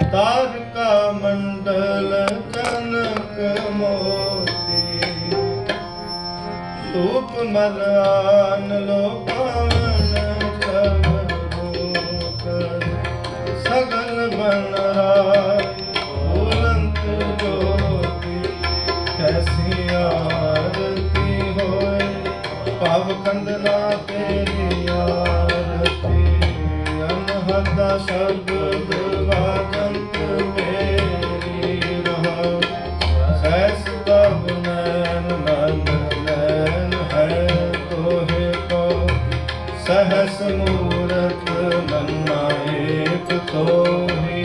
तारका मंडल जनक मोती, धूप मलान लो पावन कर, सगल बनराय बुलंद ज्योति, कैसी आरती होए पाव खंडना तेरी आरती, अनहद शब्द वाजंत मेरी रहो, सहस तब नैन मन नैन है तोहे को, सहस मूरत नन्ना एक तोही,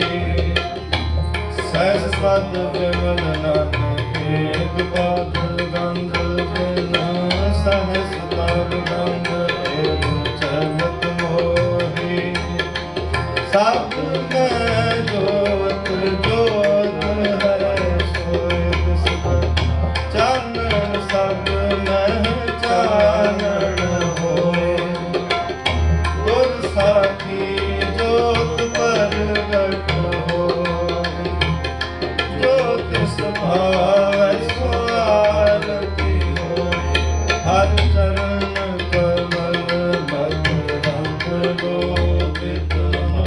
सहस पद विमल नानक एक पाद गंध बिना, सहस तब गंध एक चलत मोही, सब में जोत जोत है सोए सब, चानन सब में चानन होए, गुर साखी जोत प्रगट होए, जोत स्वभाव सो आरती होए, हर चरण कमल मत रंग गोविंद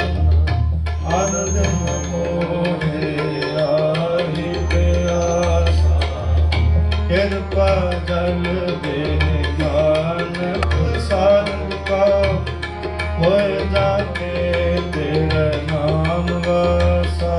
आनंद मोहे आहि प्यासा, कृपा जल दे नानक सारंग का, होए जाके तेरे नाम वासा,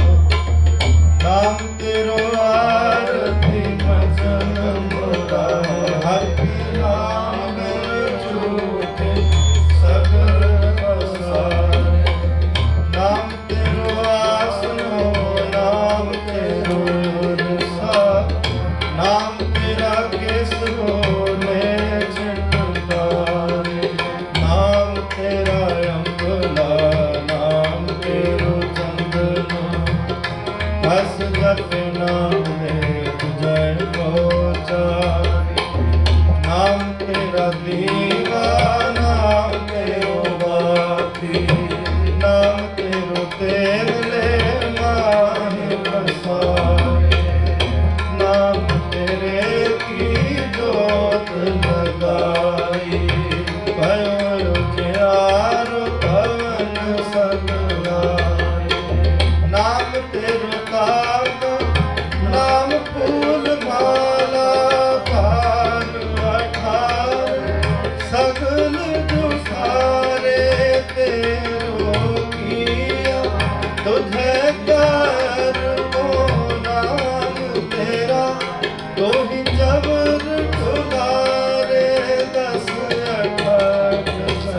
नाम तेरो आरती भजन मुरारे, हर नाम झूठे सगल पसारे, नाम तेरो आसनो नाम तेरो रसा, नाम तेरा केसरो ने छिटकारे, नाम तेरा अम्बला नाम तेरो चंदना, हस जप नाम देव जय गोचारी, नाम तेरा दीवा नाम तेरो बाती, नाम तेरो तेल ले माहि बसाए, नाम तेरे की जोत लगाई, भयो जियारो पवन सगलाए, नाम तेरो ताप नाम फूल माला भार अठार, सगल जो सारे तेरो किया, तुझे कर को नाम तेरा, तो ही जबर ठुलारे, दस अठाठ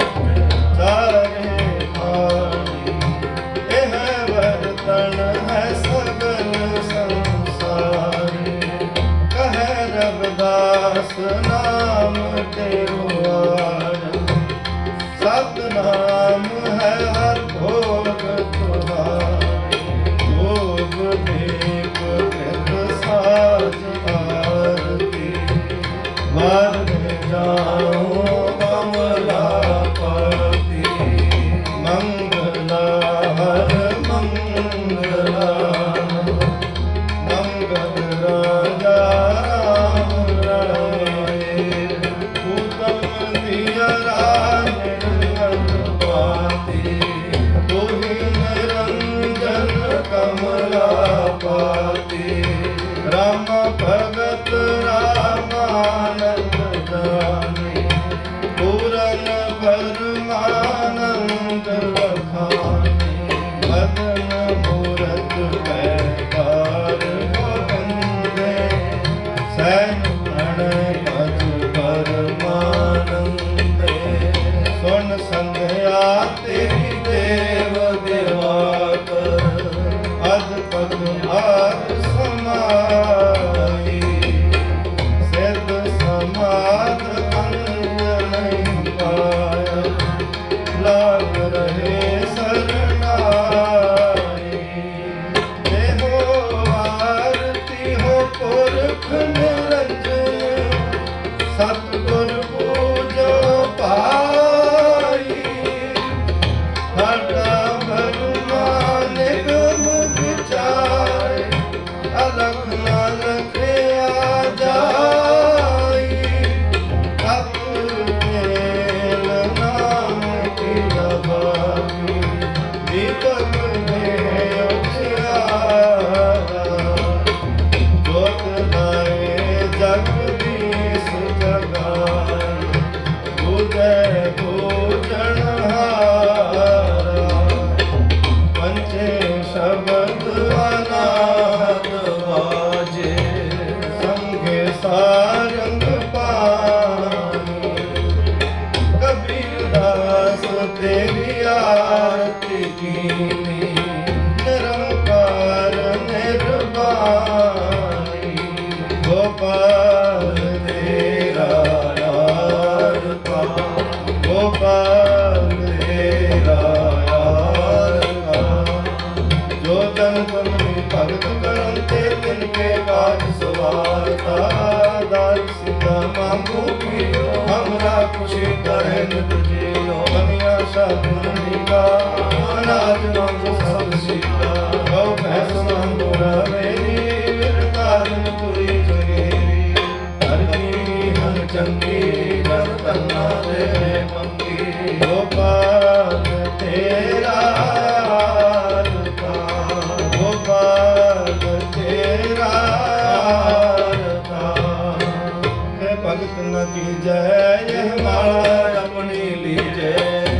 सारे खानी, यह बर्तन है सगल संसारी, कह रविदास नाम तेरो आनंद, सतनाम है हर भोग तुम्हारे, भोग दीप कृत साज आरती, वर जाओ कमलापति, मंगला हर मंगला, मंगल राजा राम राय, उत्तम दिया निर्मलपाती, तुहि निरंजन कमलापति, राम भगत रामानंद जानी, पूरन परमानंद बखानी, मदन मूरत पैकार गोविंदे, सैन प्रणय भज परमानंदे, सुन संध्या तेरी देव देवाकर, अद्भुत भाग समार पंचे शब्द अनाहत बाजे, संगे सारंग पानी। कबीर दास तेरी आरती कीनी, निरंकार निर्वाणी। गोपाल तेरा यार था, गोपाल तेरा यार था। जो तन तुमने भगत करते तिनके काज सवारता। दास सीता मांगो की हमरा खुशी करे नित जियो। दुनिया साधुनी का अनाज मांगो सब सीता। गौ भैंस मांगो रवेरी, विरतारन तुरी जगेरी। हर की हर चंगी जब तन्ना दे मंगी। गोपाल तेरा यार था, गोपाल तेरा यार था। हे भगत न कीजय, यह माला अपनी लीजय।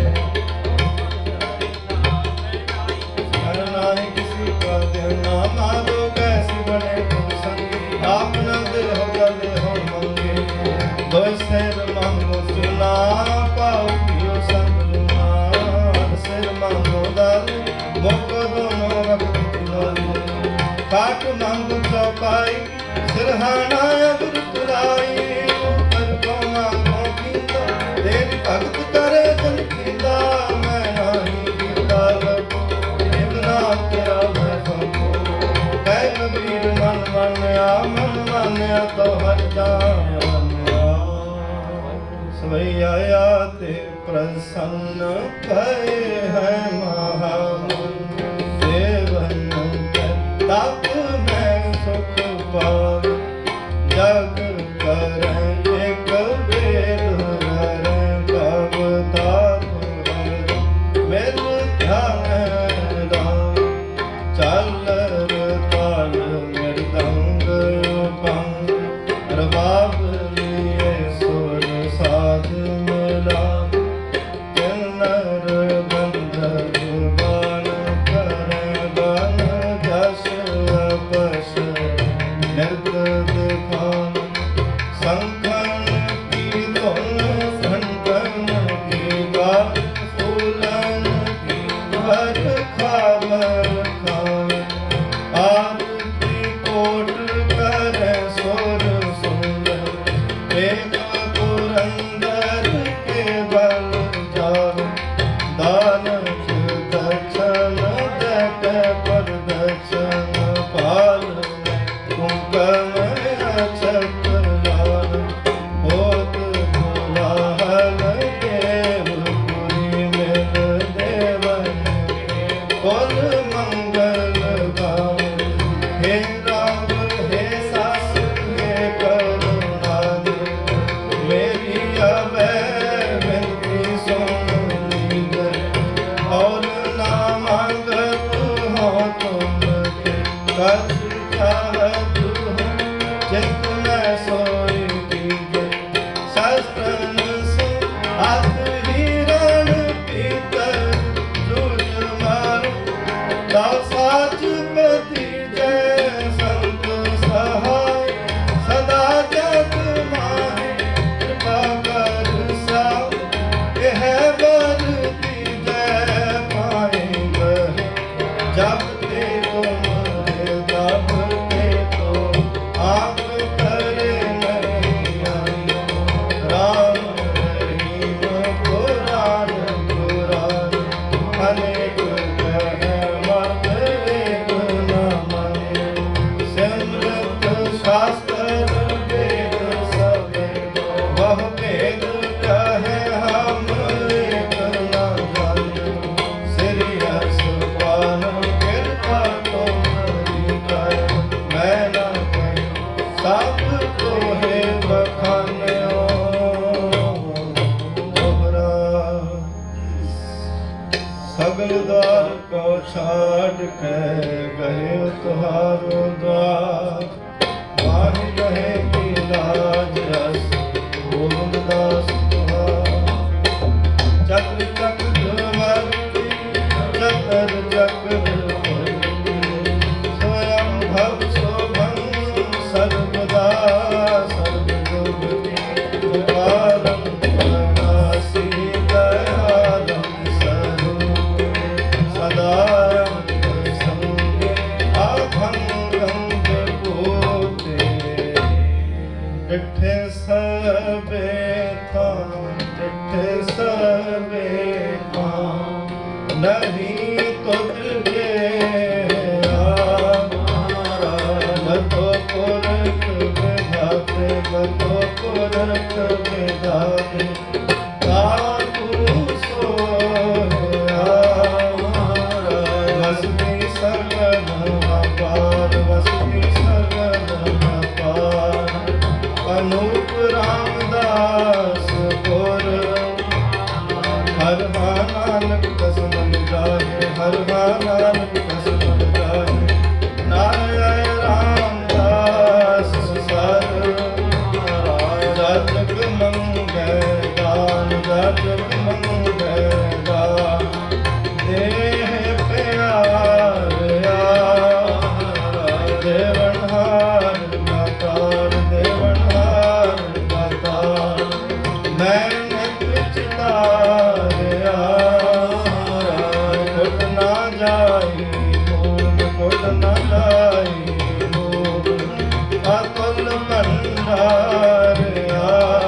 नहीं किसी का देना मारो, कैसी बने तुम संगी। अपना दिल हो गले हो मंगे, दो शेर मांगो सुना। पाओ पियो संग लुना, शेर मांगो दारू, मोको दोनों वक्त दिलारू। काट मांगो चौपाई, सिरहाना अगर तुराई। ऊपर को मांगो कीता, तेरी भगत करे जन कीता। मैं नहीं कीता लगो, इतना तेरा मैं सबको। कह कबीर मन मान्या, मन मान्या तो हर जान। सवैया ते प्रसन्न भय है महामुनि। सेवन तप में सुख पाव, जग करें एक वेद हरें। भव ताप मेल ध्यान राम, चालर ताल मृदंग भंग। रबाब लिए सुर साध मिला, किन्नर गंधर्व गान करें। गान जस अपस नृत्य दिखान। शंखन की धुन घंटन की गान, फूलन की बरखा बरखान। आरती कोट करे सुर सुंदर, एक पुरंदर के बल जाओ। दान दक्षिण दट पर दक्षिण पाल, कुंकम अक्षत लाल। होत कोलाहल देवपुरी में देवन, कुल मंगल गाँव। हे राम हे सास हे करुणादि, मेरी अभय विनती सुन लीजिए। और ना मांगत हो तुमके, कछ चाहत हो चित्त में सोई कीजिए। शस्त्रन से हाथ हिरण पीतर, जूझ मारो दाव साच पति जय। संत सहाय सदा जग माहे, कृपा कर साव यह वर दीजय। पाएंगे जब ते तुम तब ते तो आप करे नहीं आई। राम रहीम पुराण पुराण, अनेक कह मत एक न माने। सिमरत शास्त्र वेद सब, वह वेद कहे हम एक न जाने। श्री हर्ष पान कृपा तुम्हारी कर, मैं न कहीं सब तो है बखाने। दोहरा सगल द्वार को छाड़ के गए तुहारो द्वार। माही गहे की लाज रस, गोविंद दास तुहार। चक्र चक्र वर्ती चतर चक्र स्वयं भव शोभन सर्वदा सर्वयोग गोपालं प्रणसी दयालं स्वरूप सदा संगे अभंगं विभूते डिठे सबे नहीं तुझे बतो पुरख विधाते बतो पुरख विधाते ताकू सोया वसनी सगन अपार वसनी सगन अपार अनूप रामदास पुर हर नानक कसमन जाए हर नानक कसमन जाए नारायण रामदास सर जग मंगल दान जग मंगल दान देह प्यार देवनहार दातार देवनहार दातार मैंने तुझ तारिया कुल ना जाई मोल कुल ना जाई मोल अकुल भंडारिया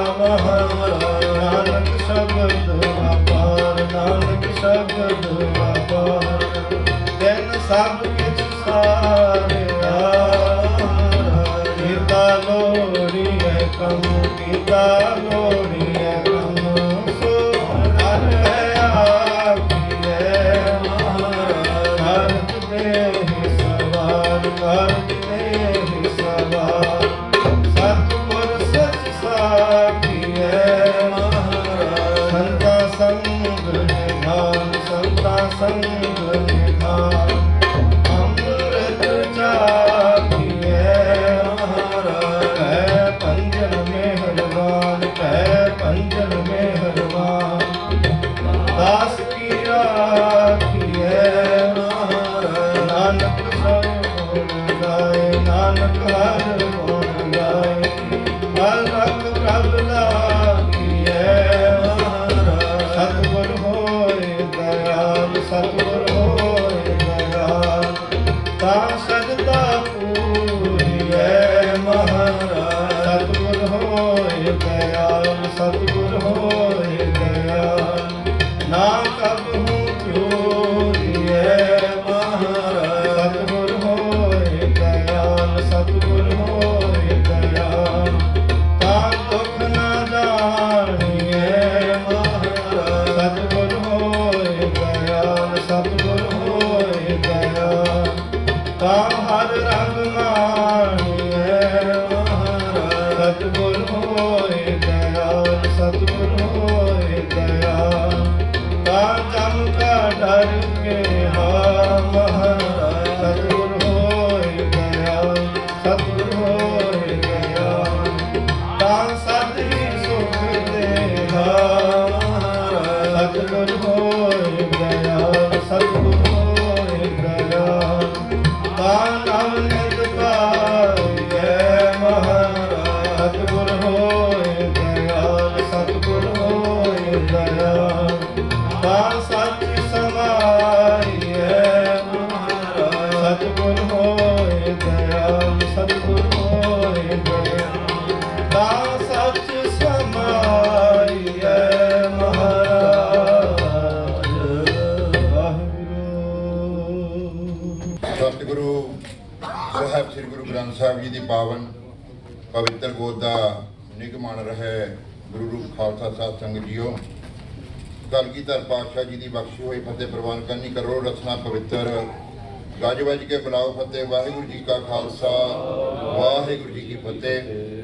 नानक शब्द अपार नानक शब्द अपार तेन सब किछ सारिया गीता लोड़ी है कम गीता लोड़ी है कम सो हर भारत देह सवार भारत देह सवार सतगुर सच साखी है संता संग निधान संता संग निधान अमृत चाखी है पंजन मेहरबान पंजन मेहरबान दास की राखी है नानक हर गुण गाए नानक हर गुण गाए हर रंग प्रभ लागी है सतगुर होए दयाल सतगुर होए दयाल ता सजदा पूरी है महाराज सतगुर होए दयाल सतगुर होए दयाल ना कबहू चोरी है महाराज सतगुर होए दयाल सतगुर होए दयाल ता दुख ना जानी है महाराज सतगुर होए दयाल सतगुर होए दयाल ता हर रंग मानी है महाराज सतगुर होए दयाल सतगुर होए दयाल ता जम का डर के हा महाराज सतगुर होए दयाल सतगुर होए दयाल ता सत ही सुख दे हा महाराज सतगुर होए दयाल सतगुर होए दयाल ता नव नित पाइए महाराज सतगुर होए दयाल सतगुर होए दयाल ता सच समाइए महाराज सतगुर होए दयाल सतगुर होए दयाल ता सच समाइए महाराज वाहिगुरू सतगुरु ਸਾਹਿਬ ਸ੍ਰੀ ਗੁਰੂ ਗ੍ਰੰਥ ਸਾਹਿਬ ਜੀ ਦੀ ਪਾਵਨ ਪਵਿੱਤਰ ਗੋਦ ਦਾ ਨਿਗਮਾਨ ਰਹੇ ਗੁਰੂ ਰੂਪ ਖਾਲਸਾ ਸਾਹਿਬ ਸੰਗਤ ਜੀਓ ਕਲਗੀਧਰ ਪਾਤਸ਼ਾਹ ਜੀ ਦੀ ਬਖਸ਼ੀ ਹੋਈ ਫਤਿਹ ਪ੍ਰਵਾਨ ਕਰਨੀ ਕਰੋ ਰਸਨਾ ਪਵਿੱਤਰ ਗੱਜ ਵੱਜ ਕੇ ਬੁਲਾਓ ਫਤਿਹ ਵਾਹਿਗੁਰੂ ਜੀ ਕਾ ਖਾਲਸਾ ਵਾਹਿਗੁਰੂ ਜੀ ਕੀ ਫਤਿਹ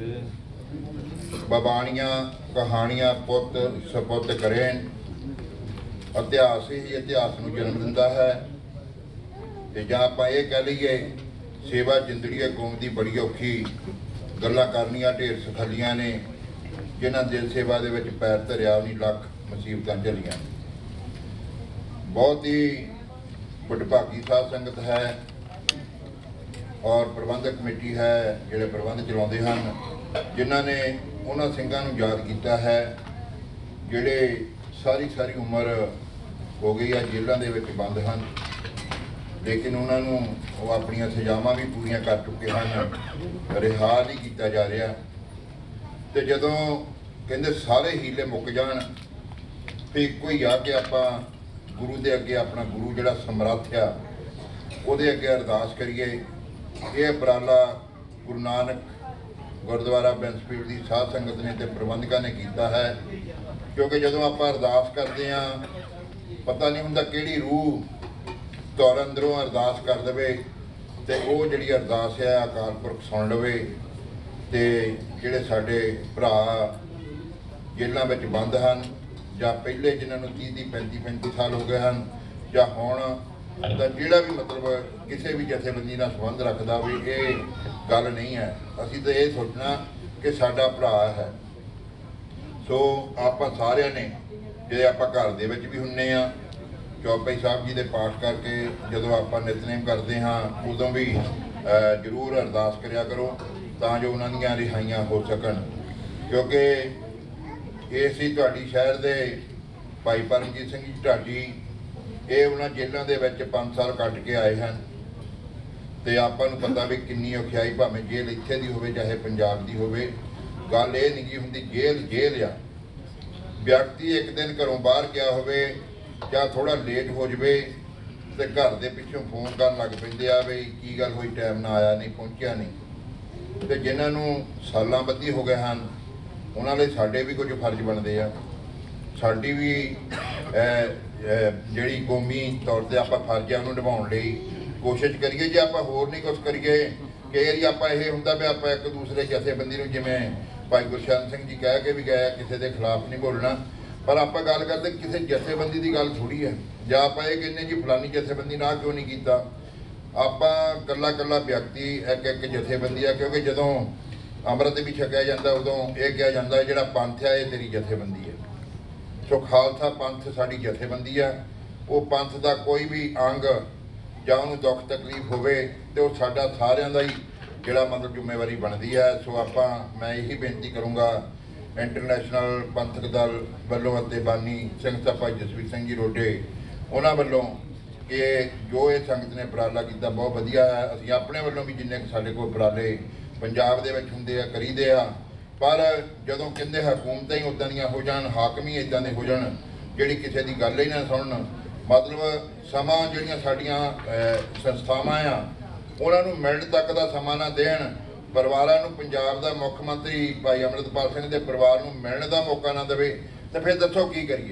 ਬਬਾਣੀਆਂ ਕਹਾਣੀਆਂ ਪੁੱਤ ਸਪੁੱਤ ਕਰੇਣ ਇਤਿਹਾਸ ਹੀ ਇਤਿਹਾਸ ਨੂੰ ਜਨਮ ਦਿੰਦਾ ਹੈ ਤੇ ਜਾਂ ਆਪਾਂ ਇਹ ਕਹਿ ਲਈਏ ਸੇਵਾ ਜ਼ਿੰਦੜੀ ਕੌਮ ਦੀ ਬੜੀ ਔਖੀ ਗੱਲਾਂ ਕਰਨੀਆਂ ਢੇਰ ਸਖਲੀਆਂ ਨੇ ਜਿਨ੍ਹਾਂ ਦਿਲ ਸੇਵਾ ਦੇ ਵਿੱਚ ਪੈਰ ਧਰਿਆ ਨਹੀਂ ਲੱਖ ਮੁਸੀਬਤਾਂ ਝੱਲੀਆਂ ਬਹੁਤ ਹੀ वडभागी साध संगत है और प्रबंधक कमेटी है जिहड़े प्रबंध चलाउंदे हन, जिन्हां ने उन्हां ਸਿੰਘਾਂ ਨੂੰ याद किया है जिहड़े सारी उम्र हो गई है जेलों के बंद हैं, लेकिन उन्होंने वो अपन सजावां भी पूरियां कर चुके हैं, रिहा नहीं किया जा रहा। तो जदों कहते सारे हीले मुक जान फिर एको ही आ कि आपां गुरु के अगे अपना गुरु जिहड़ा समर्थ आ उहदे अगे अरदास करिए। यह उपराला गुरु नानक गुरुद्वारा बैंसफील्ड की साध संगत ने ते प्रबंधकों ने किया है, क्योंकि जदों आपां अरदास करते हैं पता नहीं हुंदा किहड़ी रूह तुहाडे अंदरों अरदास कर देवे ते वो जिहड़ी अरदास है अकाल पुरख सुन लवे। ते जिहड़े साडे भरा जेलों में बंद हैं जां पहले जिन्होंने 30-35 साल हो गए हैं जां हुण तां जिहड़ा भी मतलब किसी भी जथेबंदी नाल संबंध रखदा भी ये गल नहीं है। असीं तां ये सोचना कि साडा भरा है। सो आपां सारिਆਂ ने जे आपां घर दे विच भी हुन्ने आ चौपाई साहब जी दे पाठ करके जदों आपां नितनेम करते हाँ उदों भी जरूर अरदास करिया करो तां जो उन्हां दीयां रिहाइयां हो सकन, क्योंकि इसी तुहाडी शहर दे भाई परमजीत सिंह जी ढाडी ये उन्हां जेलों दे विच 5 साल कट के आए हैं। तो आपां नूं पता भी किन्नी औखियाई भावें जेल इत्थे दी होवे चाहे पंजाब दी होवे, गल ये नहीं हुंदी जेल आ। व्यक्ति एक दिन घरों बाहर गया होवे ਜਾਂ थोड़ा लेट हो जाए तो घर के पिछों फोन कर लग पेंदे आ बई की गल हुई टाइम ना आया नहीं पहुँचा नहीं। तो जिन्होंने सालां बद्धी हो गए हैं उन्होंने साढ़े भी कुछ फर्ज बनते हैं, साड़ी भी जी कौमी तौर पर आप फर्ज है उन्होंने निभाने लई कोशिश करिए। जे आप होर नहीं कुछ करिए कई बारी आप ये होंदा भी आप एक दूसरे जथेबंदी में जिमें भाई गुरशरण सिंह जी कह के भी गए किसी के खिलाफ नहीं बोलना, पर आप गल करते किसी जथेबंदी की गल थोड़ी है जां आप ये कहने जी फलानी जथेबंदी ना क्यों नहीं किया। आप कला कला व्यक्ति एक जथेबंदी है, क्योंकि जदों अमृत भी छकिया जाता उदों ये कहा जाता है जिहड़ा पंथ है ये तेरी जथेबंदी है। सो खालसा पंथ साडी जथेबंदी है, वो पंथ का कोई भी अंग जां उहनूं दुख तकलीफ होवे तो साडा सारिआं दा ही जिहड़ा मतलब जिम्मेवारी बनती है। सो आपां मैं यही बेनती करूँगा इंटरनेशनल पंथक दल वालों अते बानी संगत भाई जसवीर सिंह जी रोडे उन्होंने वालों कि जो ये संगत ने उपराला किया बहुत वधिया है। असीं अपने वालों भी जिन्ने साडे कोल उपराले पंजाब दे विच हुंदे आ करीदे आ, पर जदों कहंदे हुकूमतां ही उदां दीयां हो जाण हाकम ही इदां दे हो जाण जिहड़ी किसी की गल ही ना सुणन, मतलब समां जिहड़ियां साडीआं संस्थावां आ उन्हां नूं मिलण तक दा समां ना देण, परिवारां नूं पंजाब दा मुख मंत्री भाई अमृतपाल सिंह दे परिवार नूं मिलण दा मौका ना देवे तो फिर दसो की करिए,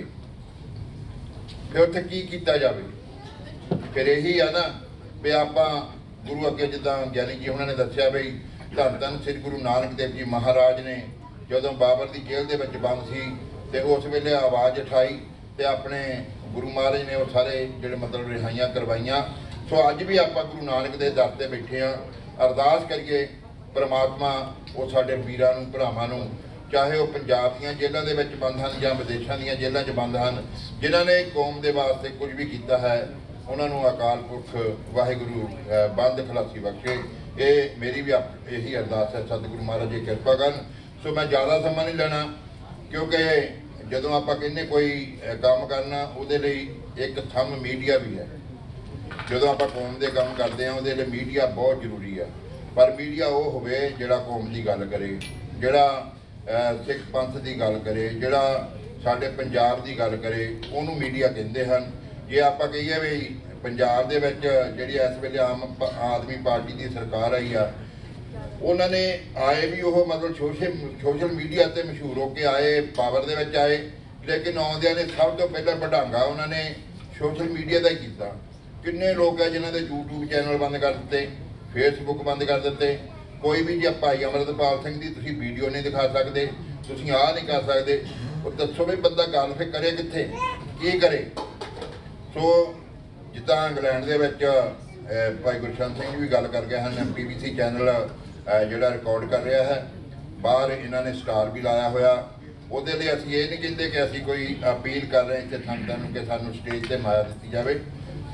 फिर उत्थे की कीता जावे। फिर यही है ना भी आपां गुरु अगे जिद्दां ज्ञानी जी उन्होंने दस्सिया बई धन धन श्री गुरु नानक देव जी महाराज ने जदों बाबर की जेल दे विच बंद सी ते उस वेले आवाज़ उठाई ते अपने गुरु महाराज ने वो सारे जिहड़े मतलब रिहाइयां करवाइयां। सो अज भी आपां गुरु नानक दे दर ते बैठे हाँ, अरदास करिए परमात्मा वो साडे वीरां नूं भरावां नूं चाहे वह पंजाब दीयां जेलों दे विच बंद हैं जां विदेशां दीयां जेलों च बंद हैं, जिन्हां ने कौम दे वास्ते कुछ भी किया है उन्होंने अकाल पुरख वाहिगुरु बंद खलासी बख्शे। ये मेरी भी यही अरदास है सतगुरु महाराज जी कृपा करन। सो मैं ज़्यादा समा नहीं लेना, क्योंकि जदों आप कहने कोई काम करना उहदे लई एक थंब मीडिया भी है। जदों आप कौम के काम करते हैं उहदे लई मीडिया बहुत जरूरी है, पर मीडिया वो होवे जिहड़ा कौम की गल करे, जिहड़ा सिख पंथ की गल करे, जिहड़ा साडे पंजाब की गल करे, उहनूं मीडिया कहंदे हन। जे आप कहिए भी पंजाब दे विच जिहड़ी इस वेले आम आदमी पार्टी की सरकार आई आ, उन्होंने आए भी वो मतलब सोशल मीडिया ते मशहूर होकर आए, पावर दे विच आए, लेकिन आउंदियां ने सब तो पहला बढ़ांगा उन्होंने सोशल मीडिया का ही किया। किन्ने लोग है जिन्होंने यूट्यूब चैनल बंद कर दिते, फेसबुक बंद कर दिते। कोई भी जे भाई अमृतपाल सिंह की तुसीं वीडियो नहीं दिखा सकते, तुसीं आ नहीं कर सकते, वो दसो भी बंदा गल फिर करे कित्थे की करे। सो जिद्दां इंग्लैंड दे विच भाई गुरशरण सिंह भी गल कर गए हैं, PBC चैनल जिहड़ा रिकॉर्ड कर रहा है, बाहर इन्होंने स्टार भी लाया होया। ਉਹਦੇ ਲਈ ਅਸੀਂ ਇਹ नहीं कहते कि असी कोई अपील कर रहे हैं कि संगतां नूं कि सानूं स्टेज ते माया दित्ती जावे।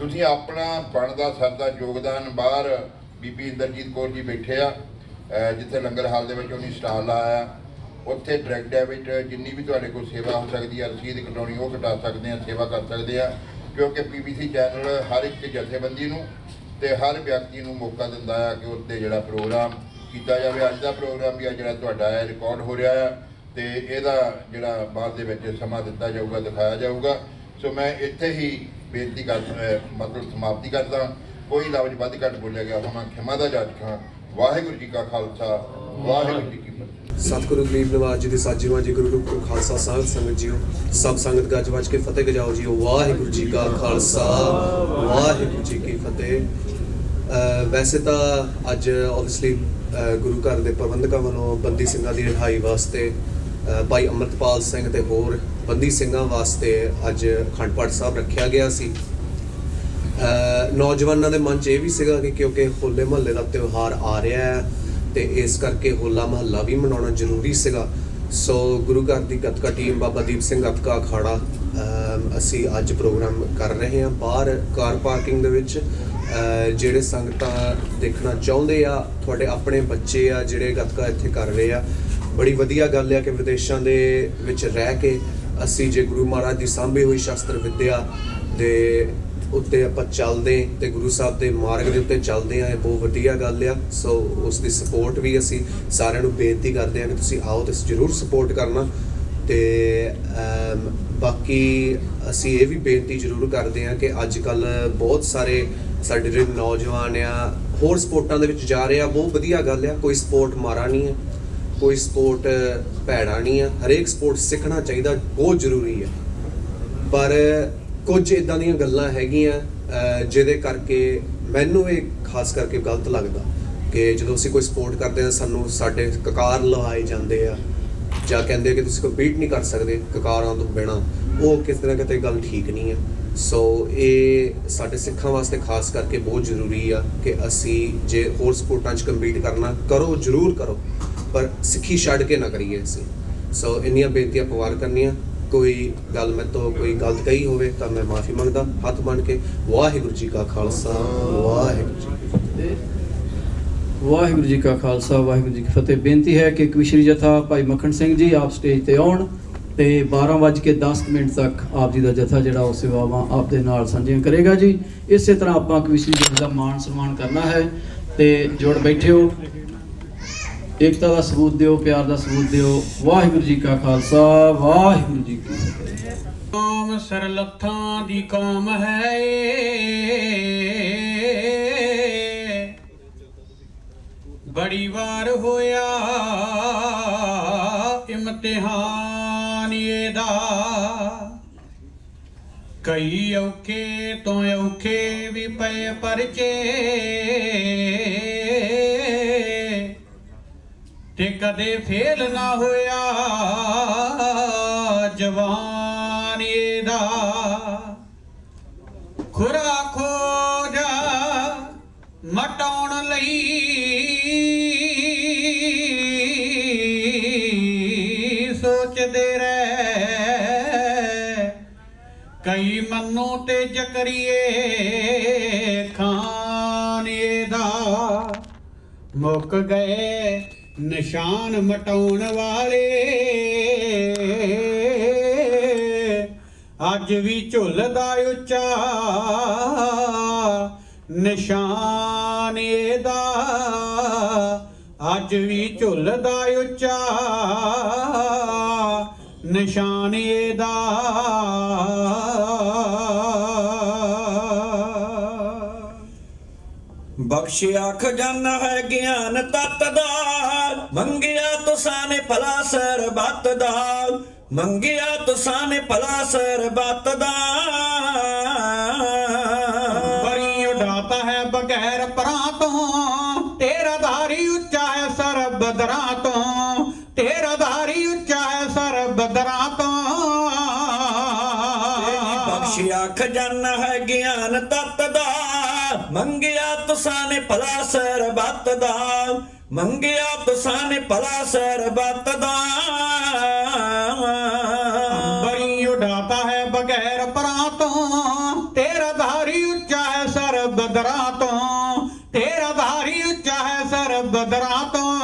ਤੁਸੀਂ ਆਪਣਾ ਬਣਦਾ ਸਰਦਾ ਯੋਗਦਾਨ ਬਾਹਰ ਬੀਬੀ ਇੰਦਰਜੀਤ ਕੌਰ ਜੀ ਬੈਠੇ ਆ ਜਿੱਥੇ ਲੰਗਰ ਹਾਲ ਦੇ ਵਿੱਚ ਉਹਨੇ ਸਟਾਲ ਲਾਇਆ, ਉੱਥੇ ਡਾਇਰੈਕਟ ਡੈਬਿਟ ਜਿੰਨੀ ਵੀ ਤੁਹਾਡੇ ਕੋਲ ਸੇਵਾ ਹੋ ਸਕਦੀ ਹੈ ਰਸੀਦ ਕਟਾਉਣੀ ਉਹ ਕਟਾ ਸਕਦੇ ਆ, ਸੇਵਾ ਕਰ ਸਕਦੇ ਆ, ਕਿਉਂਕਿ PBC ਚੈਨਲ ਹਰ ਇੱਕ ਜਥੇਬੰਦੀ ਨੂੰ ਤੇ ਹਰ ਵਿਅਕਤੀ ਨੂੰ ਮੌਕਾ ਦਿੰਦਾ ਆ ਕਿ ਉੱਤੇ ਜਿਹੜਾ ਪ੍ਰੋਗਰਾਮ ਕੀਤਾ ਜਾਵੇ। ਅੱਜ ਦਾ ਪ੍ਰੋਗਰਾਮ ਵੀ ਆ ਜਿਹੜਾ ਤੁਹਾਡਾ ਹੈ ਰਿਕਾਰਡ ਹੋ ਰਿਹਾ ਆ ਤੇ ਇਹਦਾ ਜਿਹੜਾ ਬਾਅਦ ਦੇ ਵਿੱਚ ਸਮਾਂ ਦਿੱਤਾ ਜਾਊਗਾ, ਦਿਖਾਇਆ ਜਾਊਗਾ। ਸੋ ਮੈਂ ਇੱਥੇ ਹੀ ਬੇਨਤੀ ਮਤਲਬ ਸਮਾਪਤੀ ਕਰਦਾ। ਕੋਈ ਲਫ਼ਜ਼ ਵੱਧ ਘੱਟ ਬੋਲਿਆ ਗਿਆ ਹੋਣਾ ਖਿਮਾ ਦਾ ਜਾਚਕ ਹਾਂ। ਵਾਹਿਗੁਰੂ ਜੀ ਕਾ ਖਾਲਸਾ, ਵਾਹਿਗੁਰੂ ਜੀ ਕੀ ਫਤਿਹ। सतगुरु गरीब नवाज जी के साजिवां जी गुरु रूप खालसा साध संगत जीओ सब संगत गज वज के फतेह गजाओ जीओ। वाहिगुरू जी का खालसा, वाहिगुरू जी की फतेह। वैसे तो अज ओबवियसली गुरु घर के प्रबंधकों वालों बंदी सिंघां की रिहाई वास्ते भाई अमृतपाल सिंह ते होर बंदी सिंघां वास्ते अज अखंड पाठ साहब रखा गया सी। नौजवानों के मन च यह भी सीगा कि क्योंकि होले महल्ले का त्यौहार आ रहा है तो इस करके होला महल्ला भी मनाना जरूरी सीगा। सो गुरु घर की गतका टीम बाबा दीप सिंह गतका अखाड़ा असी अज प्रोग्राम कर रहे हैं बाहर कार पार्किंग दे विच। ਜਿਹੜੇ ਸੰਗਤਾਂ देखना चाहते आ ਤੁਹਾਡੇ ਆਪਣੇ ਬੱਚੇ ਆ ਜਿਹੜੇ गतका ਇੱਥੇ कर रहे ਆ, बड़ी वधिया गल है कि विदेशों के विच रह के असी जे गुरु महाराज की सांभी हुई शास्त्र विद्या दे उत्ते आपां चलदे ते गुरु साहब के मार्ग के उत्ते चलते हैं, बहुत वधिया गल आ। सो उसकी सपोर्ट भी असी सारिआं नूं बेनती करते हैं कि तुसीं आओ तो जरूर सपोर्ट करना। ते बाकी असी ये भी बेनती जरूर करते हैं कि अजकल बहुत सारे साडे जिहड़े नौजवान आ होर स्पोर्टां दे विच जा रहे आ, बहुत वधिया गल आ। कोई स्पोर्ट माड़ा नहीं है, कोई स्पोर्ट भैड़ा नहीं है, हरेक स्पोर्ट सीखना चाहिए, बहुत जरूरी है। पर कुछ इदां दीयां गल्लां हैगियां जिहदे करके मैनूं ये खास करके गलत लगदा कि जदों असीं कोई स्पोर्ट करते हैं सानूं साडे ककार लवाए जांदे आ जां कहंदे कि तुसीं कंपीट नहीं कर सकदे ककारां तों बिना, वो किस तरह किते गल ठीक नहीं है। सो ये साडे सिखां वास्ते खास करके बहुत जरूरी आ कि असी जे होर स्पोर्टां च कंपीट करना करो, जरूर करो, पर सिक्खी छड्ड के ना करिए असी। सो इन्नियां बेनतियां पवार करनियां। कोई गल मैं तो कोई गलत कही होवे तो मैं माफ़ी मंगदा हथ बन के। वाहिगुरू जी का खालसा, वाहिगुरू जी की फतेह। वाहिगुरू जी का खालसा, वाहिगुरू जी की फतेह। बेनती है कि कविश्री जथा भाई मक्खन सिंह जी आप स्टेज ते आउण ते 12:10 तक आप जी का जथा जिहड़ा वो सेवावां आप दे नाल सांझियां करेगा जी। इस तरह आपां कविश्री जथा का मान सम्मान करना है ते जुड़ बैठे हो, एकता का सबूत दिओ, प्यार का सबूत दिओ। वाहिगुरू जी का खालसा, वाहिगुरू जी की फतेह। कौम सरलथां दी कौम है बड़ी वार होया इम्तिहान एदा, कई औखे तो औखे भी पे परचे ते कदे फेल ना होया जवान एदा। खुरा खोजा मटाउण लई सोचदे रह कई मन्नू ते जकरिए खान एदा। मुक गए निशान मटाउण वाले अज भी झुलदा उच्चा निशान एदा, अज भी झुलदा उच्चा निशान एदा। बख्शिया खजाना है ज्ञान तत दा, मंगिया तुसां ने भला सरबत दा, मंगिया तुसां ने भला सरबत दा। बड़ी उड़ाता है बगैर परां तो तेरा धारी उच्चा है सरबदरां तो, तेरा धारी उच्चा है सरबदरां तो। बख्शिया खजाना है ज्ञान तत दा, मंगिया तुसां ने भला सरबत दा, मंगिया तुसां ने भला सरबत दा। बड़ी उड़ाता है बगैर परां तो तेरा धारी उच्चा ਤੋਂ ਤੇਰਾ ਧਾਰੀ ਉੱਚਾ ਹੈ ਸਰਬ ਬਦਰਾਂ ਤੋਂ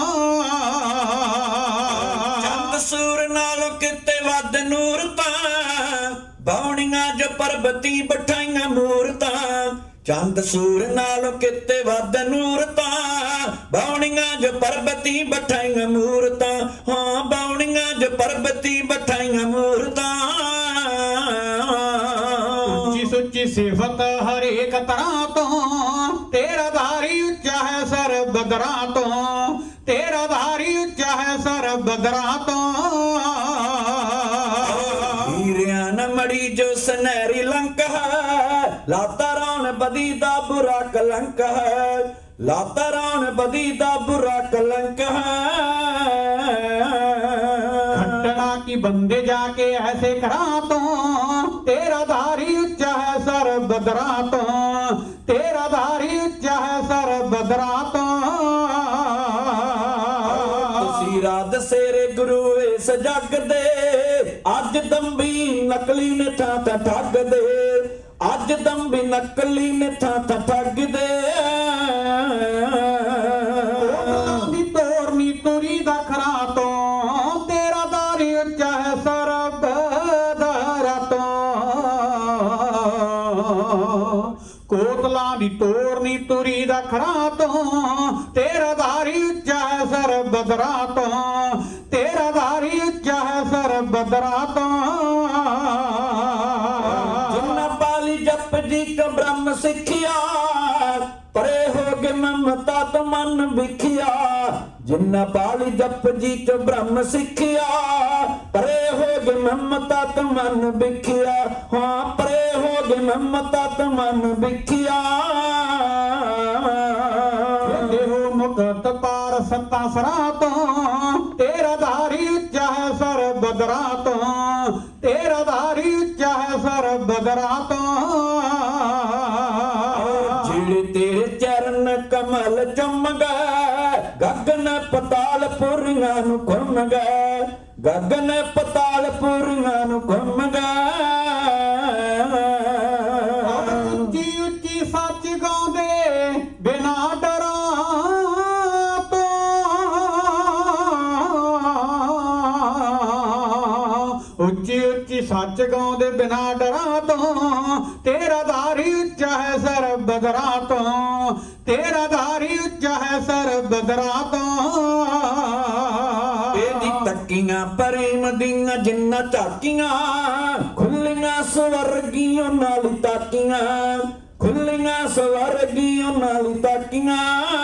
ਚੰਦ ਸੂਰ ਨਾਲੋਂ ਕਿਤੇ ਵੱਧ ਨੂਰ ਤਾਂ ਬਾਉਣੀਆਂ ਜੋ ਪਰਬਤੀ ਬਿਠਾਈਆਂ ਮੂਰਤਾਂ ਚੰਦ ਸੂਰ ਨਾਲੋਂ ਕਿਤੇ ਵੱਧ ਨੂਰ ਤਾਂ ਬਾਉਣੀਆਂ ਜੋ ਪਰਬਤੀ ਬਿਠਾਈਆਂ ਮੂਰਤਾਂ ਹਾਂ ਬਾਉਣੀਆਂ ਜੋ ਪਰਬਤੀ ਬਿਠਾਈਆਂ ਮੂਰਤਾਂ ਉੱਚੀ ਸੁੱਚੀ ਸਿਫਤ ਹਰੇਕ ਤਰ੍ਹਾਂ ਤੋਂ ਤੇਰਾ ਧਾਰੀ ਉੱਚਾ ਹੈ ਸਰਬ ਬਦਰਾਂ ਤੋਂ ਤੇਰਾ ਧਾਰੀ ਉੱਚਾ ਹੈ ਸਰਬ ਬਦਰਾਂ ਤੋਂ ਹੀਰਿਆਂ ਨਾ ਮੜੀ ਜੋ ਸੁਨਹਿਰੀ ਲੰਕ ਹੈ ਲਾਤਾ ਰੌਣ ਬਦੀ ਦਾ ਬੁਰਾ ਕਲੰਕ ਹੈ ਲਾਤਾ ਰੌਣ ਬਦੀ ਦਾ ਬੁਰਾ ਕਲੰਕ ਹੈ ਖੱਟਣਾ ਕੀ ਬੰਦੇ ਜਾ ਕੇ ਐਸੇ ਕਰਾਂ ਤੋਂ ਤੇਰਾ ਧਾਰੀ ਉੱਚਾ ਹੈ ਸਰਬ ਬਦਰਾਂ ਤੋਂ ਤੇਰਾ ਧਾਰੀ ਉੱਚਾ ਹੈ ਸਰਬ ਬਦਰਾਂ ਤੋਂ ਤੁਸੀਂ ਰਾਤ ਸੇਰੇ ਗੁਰੂ ਇਸ ਜੱਗ ਦੇ ਅੱਜ ਦੰਬੀ ਨਕਲੀ ਨੇ ਥਾਂ ਠੱਗ ਦੇ ਅੱਜ ਦੰਬੀ ਨਕਲੀ ਨੇ ਥਾਂ ਠੱਗ ਦੇ ਦੀ ਤੋਰਨੀ ਤੁਰੀ ਦਾ ਖਰਾ ਤੋਂ ਤੇਰਾ ਧਾਰੀ ਉੱਚਾ ਹੈ ਸਰਬ ਬਦਰਾਂ ਤੋਂ ਕੋਤਲਾਂ ਦੀ ਤੋਰਨੀ ਤੁਰੀ ਦਾ ਖਰਾ ਤੋਂ ਤੇਰਾ ਧਾਰੀ ਉੱਚਾ ਹੈ ਸਰਬ ਬਦਰਾਂ ਤੋਂ ਤੇਰਾ ਧਾਰੀ ਉੱਚਾ ਹੈ ਸਰਬ ਬਦਰਾਂ ਤੋਂ ਜਿਨ੍ਹਾਂ ਪਾਲੀ ਜਪ ਜੀ ਕ ਬ੍ਰਹਮ ਸਿੱਖਿਆ ਪਰੇ ਹੋ ਗਏ ਮਮਤਾ ਤੋਂ ਮਨ ਵਿਖਿਆ ਜਿਨ੍ਹਾਂ ਪਾਲੀ ਜਪ ਜੀ ਕ ਬ੍ਰਹਮ ਸਿੱਖਿਆ ਪਰੇ ਹੋ ਗਏ ਮਮਤਾ ਤੋਂ ਮਨ ਵਿਖਿਆ ਹਾਂ ਪਰੇ ਹੋ ਗਏ ਮਮਤਾ ਤੋਂ ਮਨ ਵਿਖਿਆ ਦੇਹੋ ਮੁਕਤ ਪਾਰ ਸੱਤਾ ਸਰਾਂ ਤੋਂ ਤੇਰਾ ਧਾਰੀ ਉੱਚਾ ਹੈ ਸਰਬ ਬਦਰਾਂ ਤੋਂ ਤੇਰਾ ਧਾਰੀ ਉੱਚਾ ਹੈ ਸਰਬ ਬਦਰਾਂ ਤੋਂ ਜਿਹੜੇ ਤੇਰੇ ਚਰਨ ਕਮਲ ਚੁੰਮ ਗਏ ਗਗਨ ਪਤਾਲ ਪੁਰੀਆਂ ਨੂੰ ਘੁੰਮ ਗਏ ਗਗਨ ਪਤਾਲ ਪੁਰੀਆਂ ਨੂੰ ਘੁੰਮ ਗਏ ਉੱਚੀ ਉੱਚੀ ਸੱਚ ਗਾਉਂਦੇ ਬਿਨਾ ਡਰਾਂ ਤੋਂ ਉੱਚੀ ਉੱਚੀ ਸੱਚ ਗਾਉਂਦੇ ਬਿਨਾ ਡਰਾਂ ਤੋਂ ਤੇਰਾ ਧਾਰੀ ਉੱਚਾ ਹੈ ਸਰਬ ਬਦਰਾਂ ਤੋਂ ਤੇਰਾ ਧਾਰੀ ਉੱਚਾ ਹੈ ਸਰਬ ਬਦਰਾਂ ਤੋਂ ਇਹਦੀ ਤੱਕੀਆਂ ਪ੍ਰੇਮ ਦੀਆਂ ਜਿੰਨਾ ਝਾਕੀਆਂ ਖੁੱਲੀਆਂ ਸਵਰਗੀਆਂ ਨਾਲ ਤਾਕੀਆਂ ਖੁੱਲੀਆਂ ਸਵਰਗੀਆਂ ਨਾਲ ਤਾਕੀਆਂ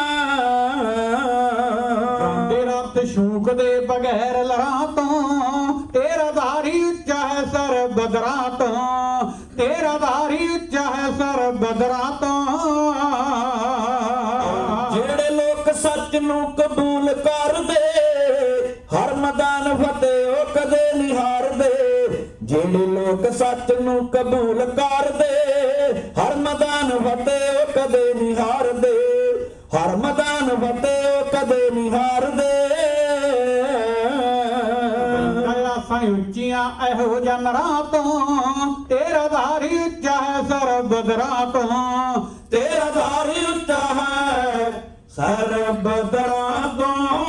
ਗਾਉਂਦੇ ਰੱਤ ਸ਼ੂਕ ਦੇ ਬਗੈਰ ਲਰਾਂ ਤੋਂ ਤੇਰਾ ਧਾਰੀ ਉੱਚਾ ਹੈ ਸਰਬ ਬਦਰਾਂ ਤੋਂ ਤੇਰਾ ਧਾਰੀ ਉੱਚਾ ਹੈ ਸਰਬ ਬਦਰਾਂ ਤੋਂ ਜਿਹੜੇ ਲੋਕ ਸੱਚ ਨੂੰ ਕਬੂਲ ਕਰਦੇ ਹਰ ਮੈਦਾਨ ਫਤਿਹ ਉਹ ਕਦੇ ਨਹੀਂ ਹਾਰਦੇ ਜਿਹੜੇ ਲੋਕ ਸੱਚ ਨੂੰ ਕਬੂਲ ਕਰਦੇ ਹਰ ਮੈਦਾਨ ਫਤਿਹ ਉਹ ਕਦੇ ਨਹੀਂ ਹਾਰਦੇ ਹਰ ਮੈਦਾਨ ਫਤਿਹ ਉਹ ਕਦੇ ਨਹੀਂ ਹਾਰਦੇ ਆਸਾਂ ਉੱਚੀਆਂ ਇਹੋ ਜਨਰਾਂ ਤੋਂ ਤੇਰਾ ਧਾਰੀ ਉੱਚਾ ਹੈ ਸਰਬ ਬਦਰਾਂ ਤੋਂ ਤੇਰਾ ਧਾਰੀ ਉੱਚਾ ਹੈ ਸਰਬ ਬਦਰਾਂ ਤੋਂ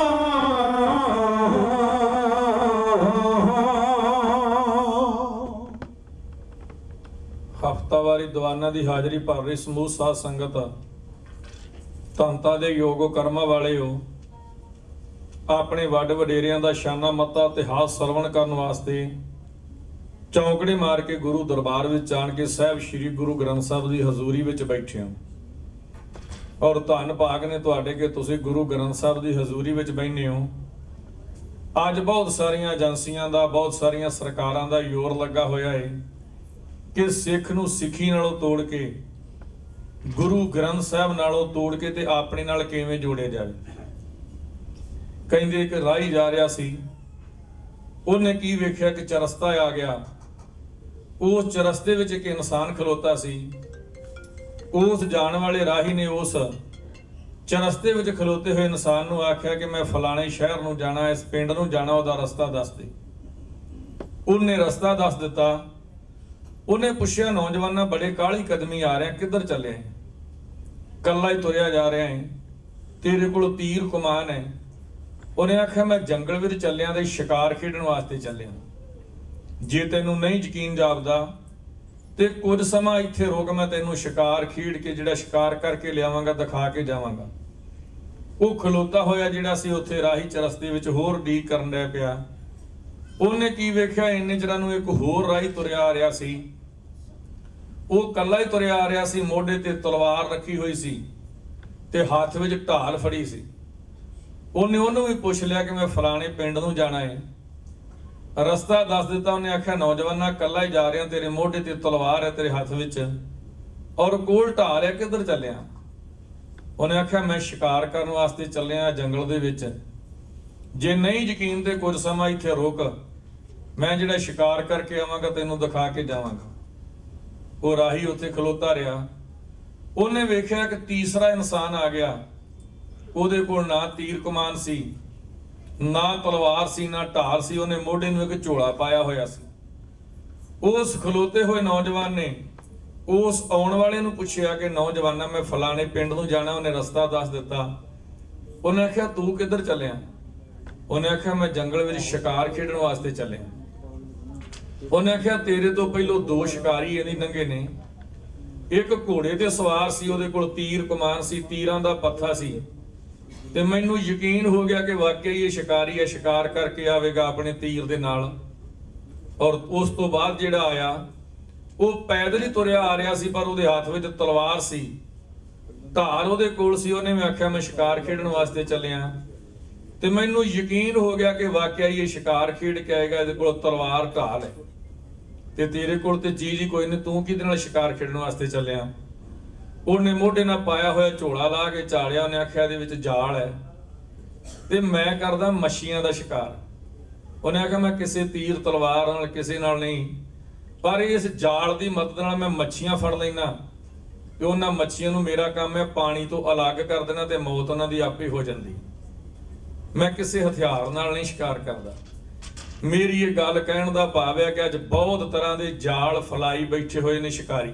ਹਫ਼ਤਾਵਾਰੀ ਦੀਵਾਨਾਂ ਦੀ ਹਾਜ਼ਰੀ ਭਰ ਰਹੀ ਸਮੂਹ ਸਾਧ ਸੰਗਤ ਧੰਤਾ ਦੇ ਯੋਗੋ ਕਰਮਾਂ ਵਾਲਿਓ ਆਪਣੇ ਵੱਡ ਵਡੇਰਿਆਂ ਦਾ ਸ਼ਾਨਾ ਮੱਤਾ ਇਤਿਹਾਸ ਸਰਵਣ ਕਰਨ ਵਾਸਤੇ ਚੌਂਕੜੇ ਮਾਰ ਕੇ ਗੁਰੂ ਦਰਬਾਰ ਵਿੱਚ ਆਣ ਕੇ ਸਾਹਿਬ ਸ੍ਰੀ ਗੁਰੂ ਗ੍ਰੰਥ ਸਾਹਿਬ ਦੀ ਹਜ਼ੂਰੀ ਵਿੱਚ ਬੈਠੇ ਹੋ ਔਰ ਧੰਨ ਭਾਗ ਨੇ ਤੁਹਾਡੇ ਕਿ ਤੁਸੀਂ ਗੁਰੂ ਗ੍ਰੰਥ ਸਾਹਿਬ ਦੀ ਹਜ਼ੂਰੀ ਵਿੱਚ ਬੈਠੇ ਹੋ। ਅੱਜ ਬਹੁਤ ਸਾਰੀਆਂ ਏਜੰਸੀਆਂ ਦਾ ਬਹੁਤ ਸਾਰੀਆਂ ਸਰਕਾਰਾਂ ਦਾ ਜ਼ੋਰ ਲੱਗਾ ਹੋਇਆ ਹੈ ਕਿ ਸਿੱਖ ਨੂੰ ਸਿੱਖੀ ਨਾਲੋਂ ਤੋੜ ਕੇ ਗੁਰੂ ਗ੍ਰੰਥ ਸਾਹਿਬ ਨਾਲੋਂ ਤੋੜ ਕੇ ਤੇ ਆਪਣੇ ਨਾਲ ਕਿਵੇਂ ਜੋੜਿਆ ਜਾਵੇ। ਕਹਿੰਦੇ ਕਿ ਰਾਹੀ ਜਾ ਰਿਹਾ ਸੀ, ਉਹਨੇ ਕੀ ਵੇਖਿਆ ਕਿ ਚਰਸਤਾ ਆ ਗਿਆ। ਉਸ ਚਰਸਤੇ ਵਿੱਚ ਇੱਕ ਇਨਸਾਨ ਖਲੋਤਾ ਸੀ। ਉਸ ਜਾਣ ਵਾਲੇ ਰਾਹੀ ਨੇ ਉਸ ਚਰਸਤੇ ਵਿੱਚ ਖਲੋਤੇ ਹੋਏ ਇਨਸਾਨ ਨੂੰ ਆਖਿਆ ਕਿ ਮੈਂ ਫਲਾਣੇ ਸ਼ਹਿਰ ਨੂੰ ਜਾਣਾ, ਇਸ ਪਿੰਡ ਨੂੰ ਜਾਣਾ, ਉਹਦਾ ਰਸਤਾ ਦੱਸ ਦੇ। ਉਹਨੇ ਰਸਤਾ ਦੱਸ ਦਿੱਤਾ। ਉਹਨੇ ਪੁੱਛਿਆ, ਨੌਜਵਾਨਾਂ ਬੜੇ ਕਾਹਲੀ ਕਦਮੀ ਆ ਰਿਹਾ, ਕਿੱਧਰ ਚੱਲੇ? ਕੱਲਾ ਹੀ ਤੁਰਿਆ ਜਾ ਰਿਹਾ ਹੈ, ਤੇਰੇ ਕੋਲ ਤੀਰ ਕਮਾਨ ਹੈ। ਉਹਨੇ ਆਖਿਆ ਮੈਂ ਜੰਗਲ ਵਿੱਚ ਚੱਲਿਆ ਤੇ ਸ਼ਿਕਾਰ ਖੇਡਣ ਵਾਸਤੇ ਚੱਲਿਆ। ਜੇ ਤੈਨੂੰ ਨਹੀਂ ਯਕੀਨ ਜਾਪਦਾ ਤੇ ਕੁਝ ਸਮਾਂ ਇੱਥੇ ਰੁਕ, ਮੈਂ ਤੈਨੂੰ ਸ਼ਿਕਾਰ ਖੇਡ ਕੇ ਜਿਹੜਾ ਸ਼ਿਕਾਰ ਕਰਕੇ ਲਿਆਵਾਂਗਾ, ਦਿਖਾ ਕੇ ਜਾਵਾਂਗਾ। ਉਹ ਖਲੋਤਾ ਹੋਇਆ ਜਿਹੜਾ ਸੀ ਉੱਥੇ ਰਾਹੀ ਚ ਰਸਤੇ ਵਿੱਚ ਹੋਰ ਡੀਕ ਕਰਨ ਲੱਗ ਪਿਆ। ਉਹਨੇ ਕੀ ਵੇਖਿਆ, ਇੰਨੇ ਚਿਰਾਂ ਨੂੰ ਇੱਕ ਹੋਰ ਰਾਹੀ ਤੁਰਿਆ ਆ ਰਿਹਾ ਸੀ। ਉਹ ਕੱਲਾ ਹੀ ਤੁਰਿਆ ਆ ਰਿਹਾ ਸੀ, ਮੋਢੇ ਤੇ ਤਲਵਾਰ ਰੱਖੀ ਹੋਈ ਸੀ ਤੇ ਹੱਥ ਵਿੱਚ ਢਾਲ ਫੜੀ ਸੀ। ਉਹਨੇ ਉਹਨੂੰ ਵੀ ਪੁੱਛ ਲਿਆ ਕਿ ਮੈਂ ਫਲਾਣੇ ਪਿੰਡ ਨੂੰ ਜਾਣਾ ਹੈ, ਰਸਤਾ ਦੱਸ ਦਿੱਤਾ। ਉਹਨੇ ਆਖਿਆ ਨੌਜਵਾਨਾ ਕੱਲਾ ਹੀ ਜਾ ਰਿਹਾ, ਤੇਰੇ ਮੋਢੇ ਤੇ ਤਲਵਾਰ ਹੈ ਤੇਰੇ ਹੱਥ ਵਿੱਚ ਔਰ ਕੋਲ ਢਾਲ ਹੈ, ਕਿੱਧਰ ਚੱਲਿਆ? ਉਹਨੇ ਆਖਿਆ ਮੈਂ ਸ਼ਿਕਾਰ ਕਰਨ ਵਾਸਤੇ ਚੱਲਿਆ ਜੰਗਲ ਦੇ ਵਿੱਚ। ਜੇ ਨਹੀਂ ਯਕੀਨ ਤੇ ਕੁਝ ਸਮਾਂ ਇੱਥੇ ਰੁਕ, ਮੈਂ ਜਿਹੜਾ ਸ਼ਿਕਾਰ ਕਰਕੇ ਆਵਾਂਗਾ ਤੈਨੂੰ ਦਿਖਾ ਕੇ ਜਾਵਾਂਗਾ। ਉਹ ਰਾਹੀ ਉੱਥੇ ਖਲੋਤਾ ਰਿਹਾ। ਉਹਨੇ ਵੇਖਿਆ ਕਿ ਤੀਸਰਾ ਇਨਸਾਨ ਆ ਗਿਆ। ਉਹਦੇ ਕੋਲ ਨਾ ਤੀਰ ਕਮਾਨ ਸੀ, ਨਾ ਤਲਵਾਰ ਸੀ, ਨਾ ਢਾਲ ਸੀ। ਉਹਨੇ ਮੋਢੇ ਨੂੰ ਇੱਕ ਝੋਲਾ ਪਾਇਆ ਹੋਇਆ ਸੀ। ਉਸ ਖਲੋਤੇ ਹੋਏ ਨੌਜਵਾਨ ਨੇ ਉਸ ਆਉਣ ਵਾਲੇ ਨੂੰ ਪੁੱਛਿਆ ਕਿ ਨੌਜਵਾਨਾ ਮੈਂ ਫਲਾਣੇ ਪਿੰਡ ਨੂੰ ਜਾਣਾ। ਉਹਨੇ ਰਸਤਾ ਦੱਸ ਦਿੱਤਾ। ਉਹਨੇ ਆਖਿਆ ਤੂੰ ਕਿੱਧਰ ਚੱਲਿਆ? ਉਹਨੇ ਆਖਿਆ ਮੈਂ ਜੰਗਲ ਵਿੱਚ ਸ਼ਿਕਾਰ ਖੇਡਣ ਵਾਸਤੇ ਚੱਲਿਆ। ਉਹਨੇ ਆਖਿਆ ਤੇਰੇ ਤੋਂ ਪਹਿਲੋਂ ਦੋ ਸ਼ਿਕਾਰੀ ਇਹਦੀ ਲੰਘੇ ਨੇ। ਇੱਕ ਘੋੜੇ ਤੇ ਸਵਾਰ ਸੀ, ਉਹਦੇ ਕੋਲ ਤੀਰ ਕਮਾਨ ਸੀ, ਤੀਰਾਂ ਦਾ ਪੱਥਾ ਸੀ ਤੇ ਮੈਨੂੰ ਯਕੀਨ ਹੋ ਗਿਆ ਕਿ ਵਾਕਿਆ ਇਹ ਸ਼ਿਕਾਰੀ ਹੈ, ਸ਼ਿਕਾਰ ਕਰਕੇ ਆਵੇਗਾ ਆਪਣੇ ਤੀਰ ਦੇ ਨਾਲ। ਔਰ ਉਸ ਤੋਂ ਬਾਅਦ ਜਿਹੜਾ ਆਇਆ ਉਹ ਪੈਦਲ ਹੀ ਤੁਰਿਆ ਆ ਰਿਹਾ ਸੀ, ਪਰ ਉਹਦੇ ਹੱਥ ਵਿੱਚ ਤਲਵਾਰ ਸੀ, ਢਾਲ ਉਹਦੇ ਕੋਲ ਸੀ। ਉਹਨੇ ਆਖਿਆ ਮੈਂ ਸ਼ਿਕਾਰ ਖੇਡਣ ਵਾਸਤੇ ਚੱਲਿਆ ਤੇ ਮੈਨੂੰ ਯਕੀਨ ਹੋ ਗਿਆ ਕਿ ਵਾਕਿਆ ਇਹ ਸ਼ਿਕਾਰ ਖੇਡ ਕੇ ਆਏਗਾ, ਇਹਦੇ ਕੋਲ ਤਲਵਾਰ ਢਾਲ ਹੈ ਤੇ ਤੇਰੇ ਕੋਲ ਤੇ ਚੀਜ਼ ਹੀ ਕੋਈ ਨਹੀਂ, ਤੂੰ ਕਿਹਦੇ ਨਾਲ ਸ਼ਿਕਾਰ ਖੇਡਣ ਵਾਸਤੇ ਚੱਲਿਆ? ਉਹਨੇ ਮੋਢੇ ਨਾਲ ਪਾਇਆ ਹੋਇਆ ਝੋਲਾ ਲਾ ਕੇ ਝਾੜਿਆ। ਉਹਨੇ ਆਖਿਆ ਇਹਦੇ ਵਿੱਚ ਜਾਲ ਹੈ ਤੇ ਮੈਂ ਕਰਦਾ ਮੱਛੀਆਂ ਦਾ ਸ਼ਿਕਾਰ। ਉਹਨੇ ਆਖਿਆ ਮੈਂ ਕਿਸੇ ਤੀਰ ਤਲਵਾਰ ਨਾਲ ਕਿਸੇ ਨਾਲ ਨਹੀਂ, ਪਰ ਇਸ ਜਾਲ ਦੀ ਮਦਦ ਨਾਲ ਮੈਂ ਮੱਛੀਆਂ ਫੜ ਲੈਣਾ ਤੇ ਉਹਨਾਂ ਮੱਛੀਆਂ ਨੂੰ ਮੇਰਾ ਕੰਮ ਹੈ ਪਾਣੀ ਤੋਂ ਅਲੱਗ ਕਰ ਦੇਣਾ ਤੇ ਮੌਤ ਉਹਨਾਂ ਦੀ ਆਪੇ ਹੋ ਜਾਂਦੀ। ਮੈਂ ਕਿਸੇ ਹਥਿਆਰ ਨਾਲ ਨਹੀਂ ਸ਼ਿਕਾਰ ਕਰਦਾ। ਮੇਰੀ ਇਹ ਗੱਲ ਕਹਿਣ ਦਾ ਭਾਵ ਹੈ ਕਿ ਅੱਜ ਬਹੁਤ ਤਰ੍ਹਾਂ ਦੇ ਜਾਲ ਫਲਾਈ ਬੈਠੇ ਹੋਏ ਨੇ ਸ਼ਿਕਾਰੀ,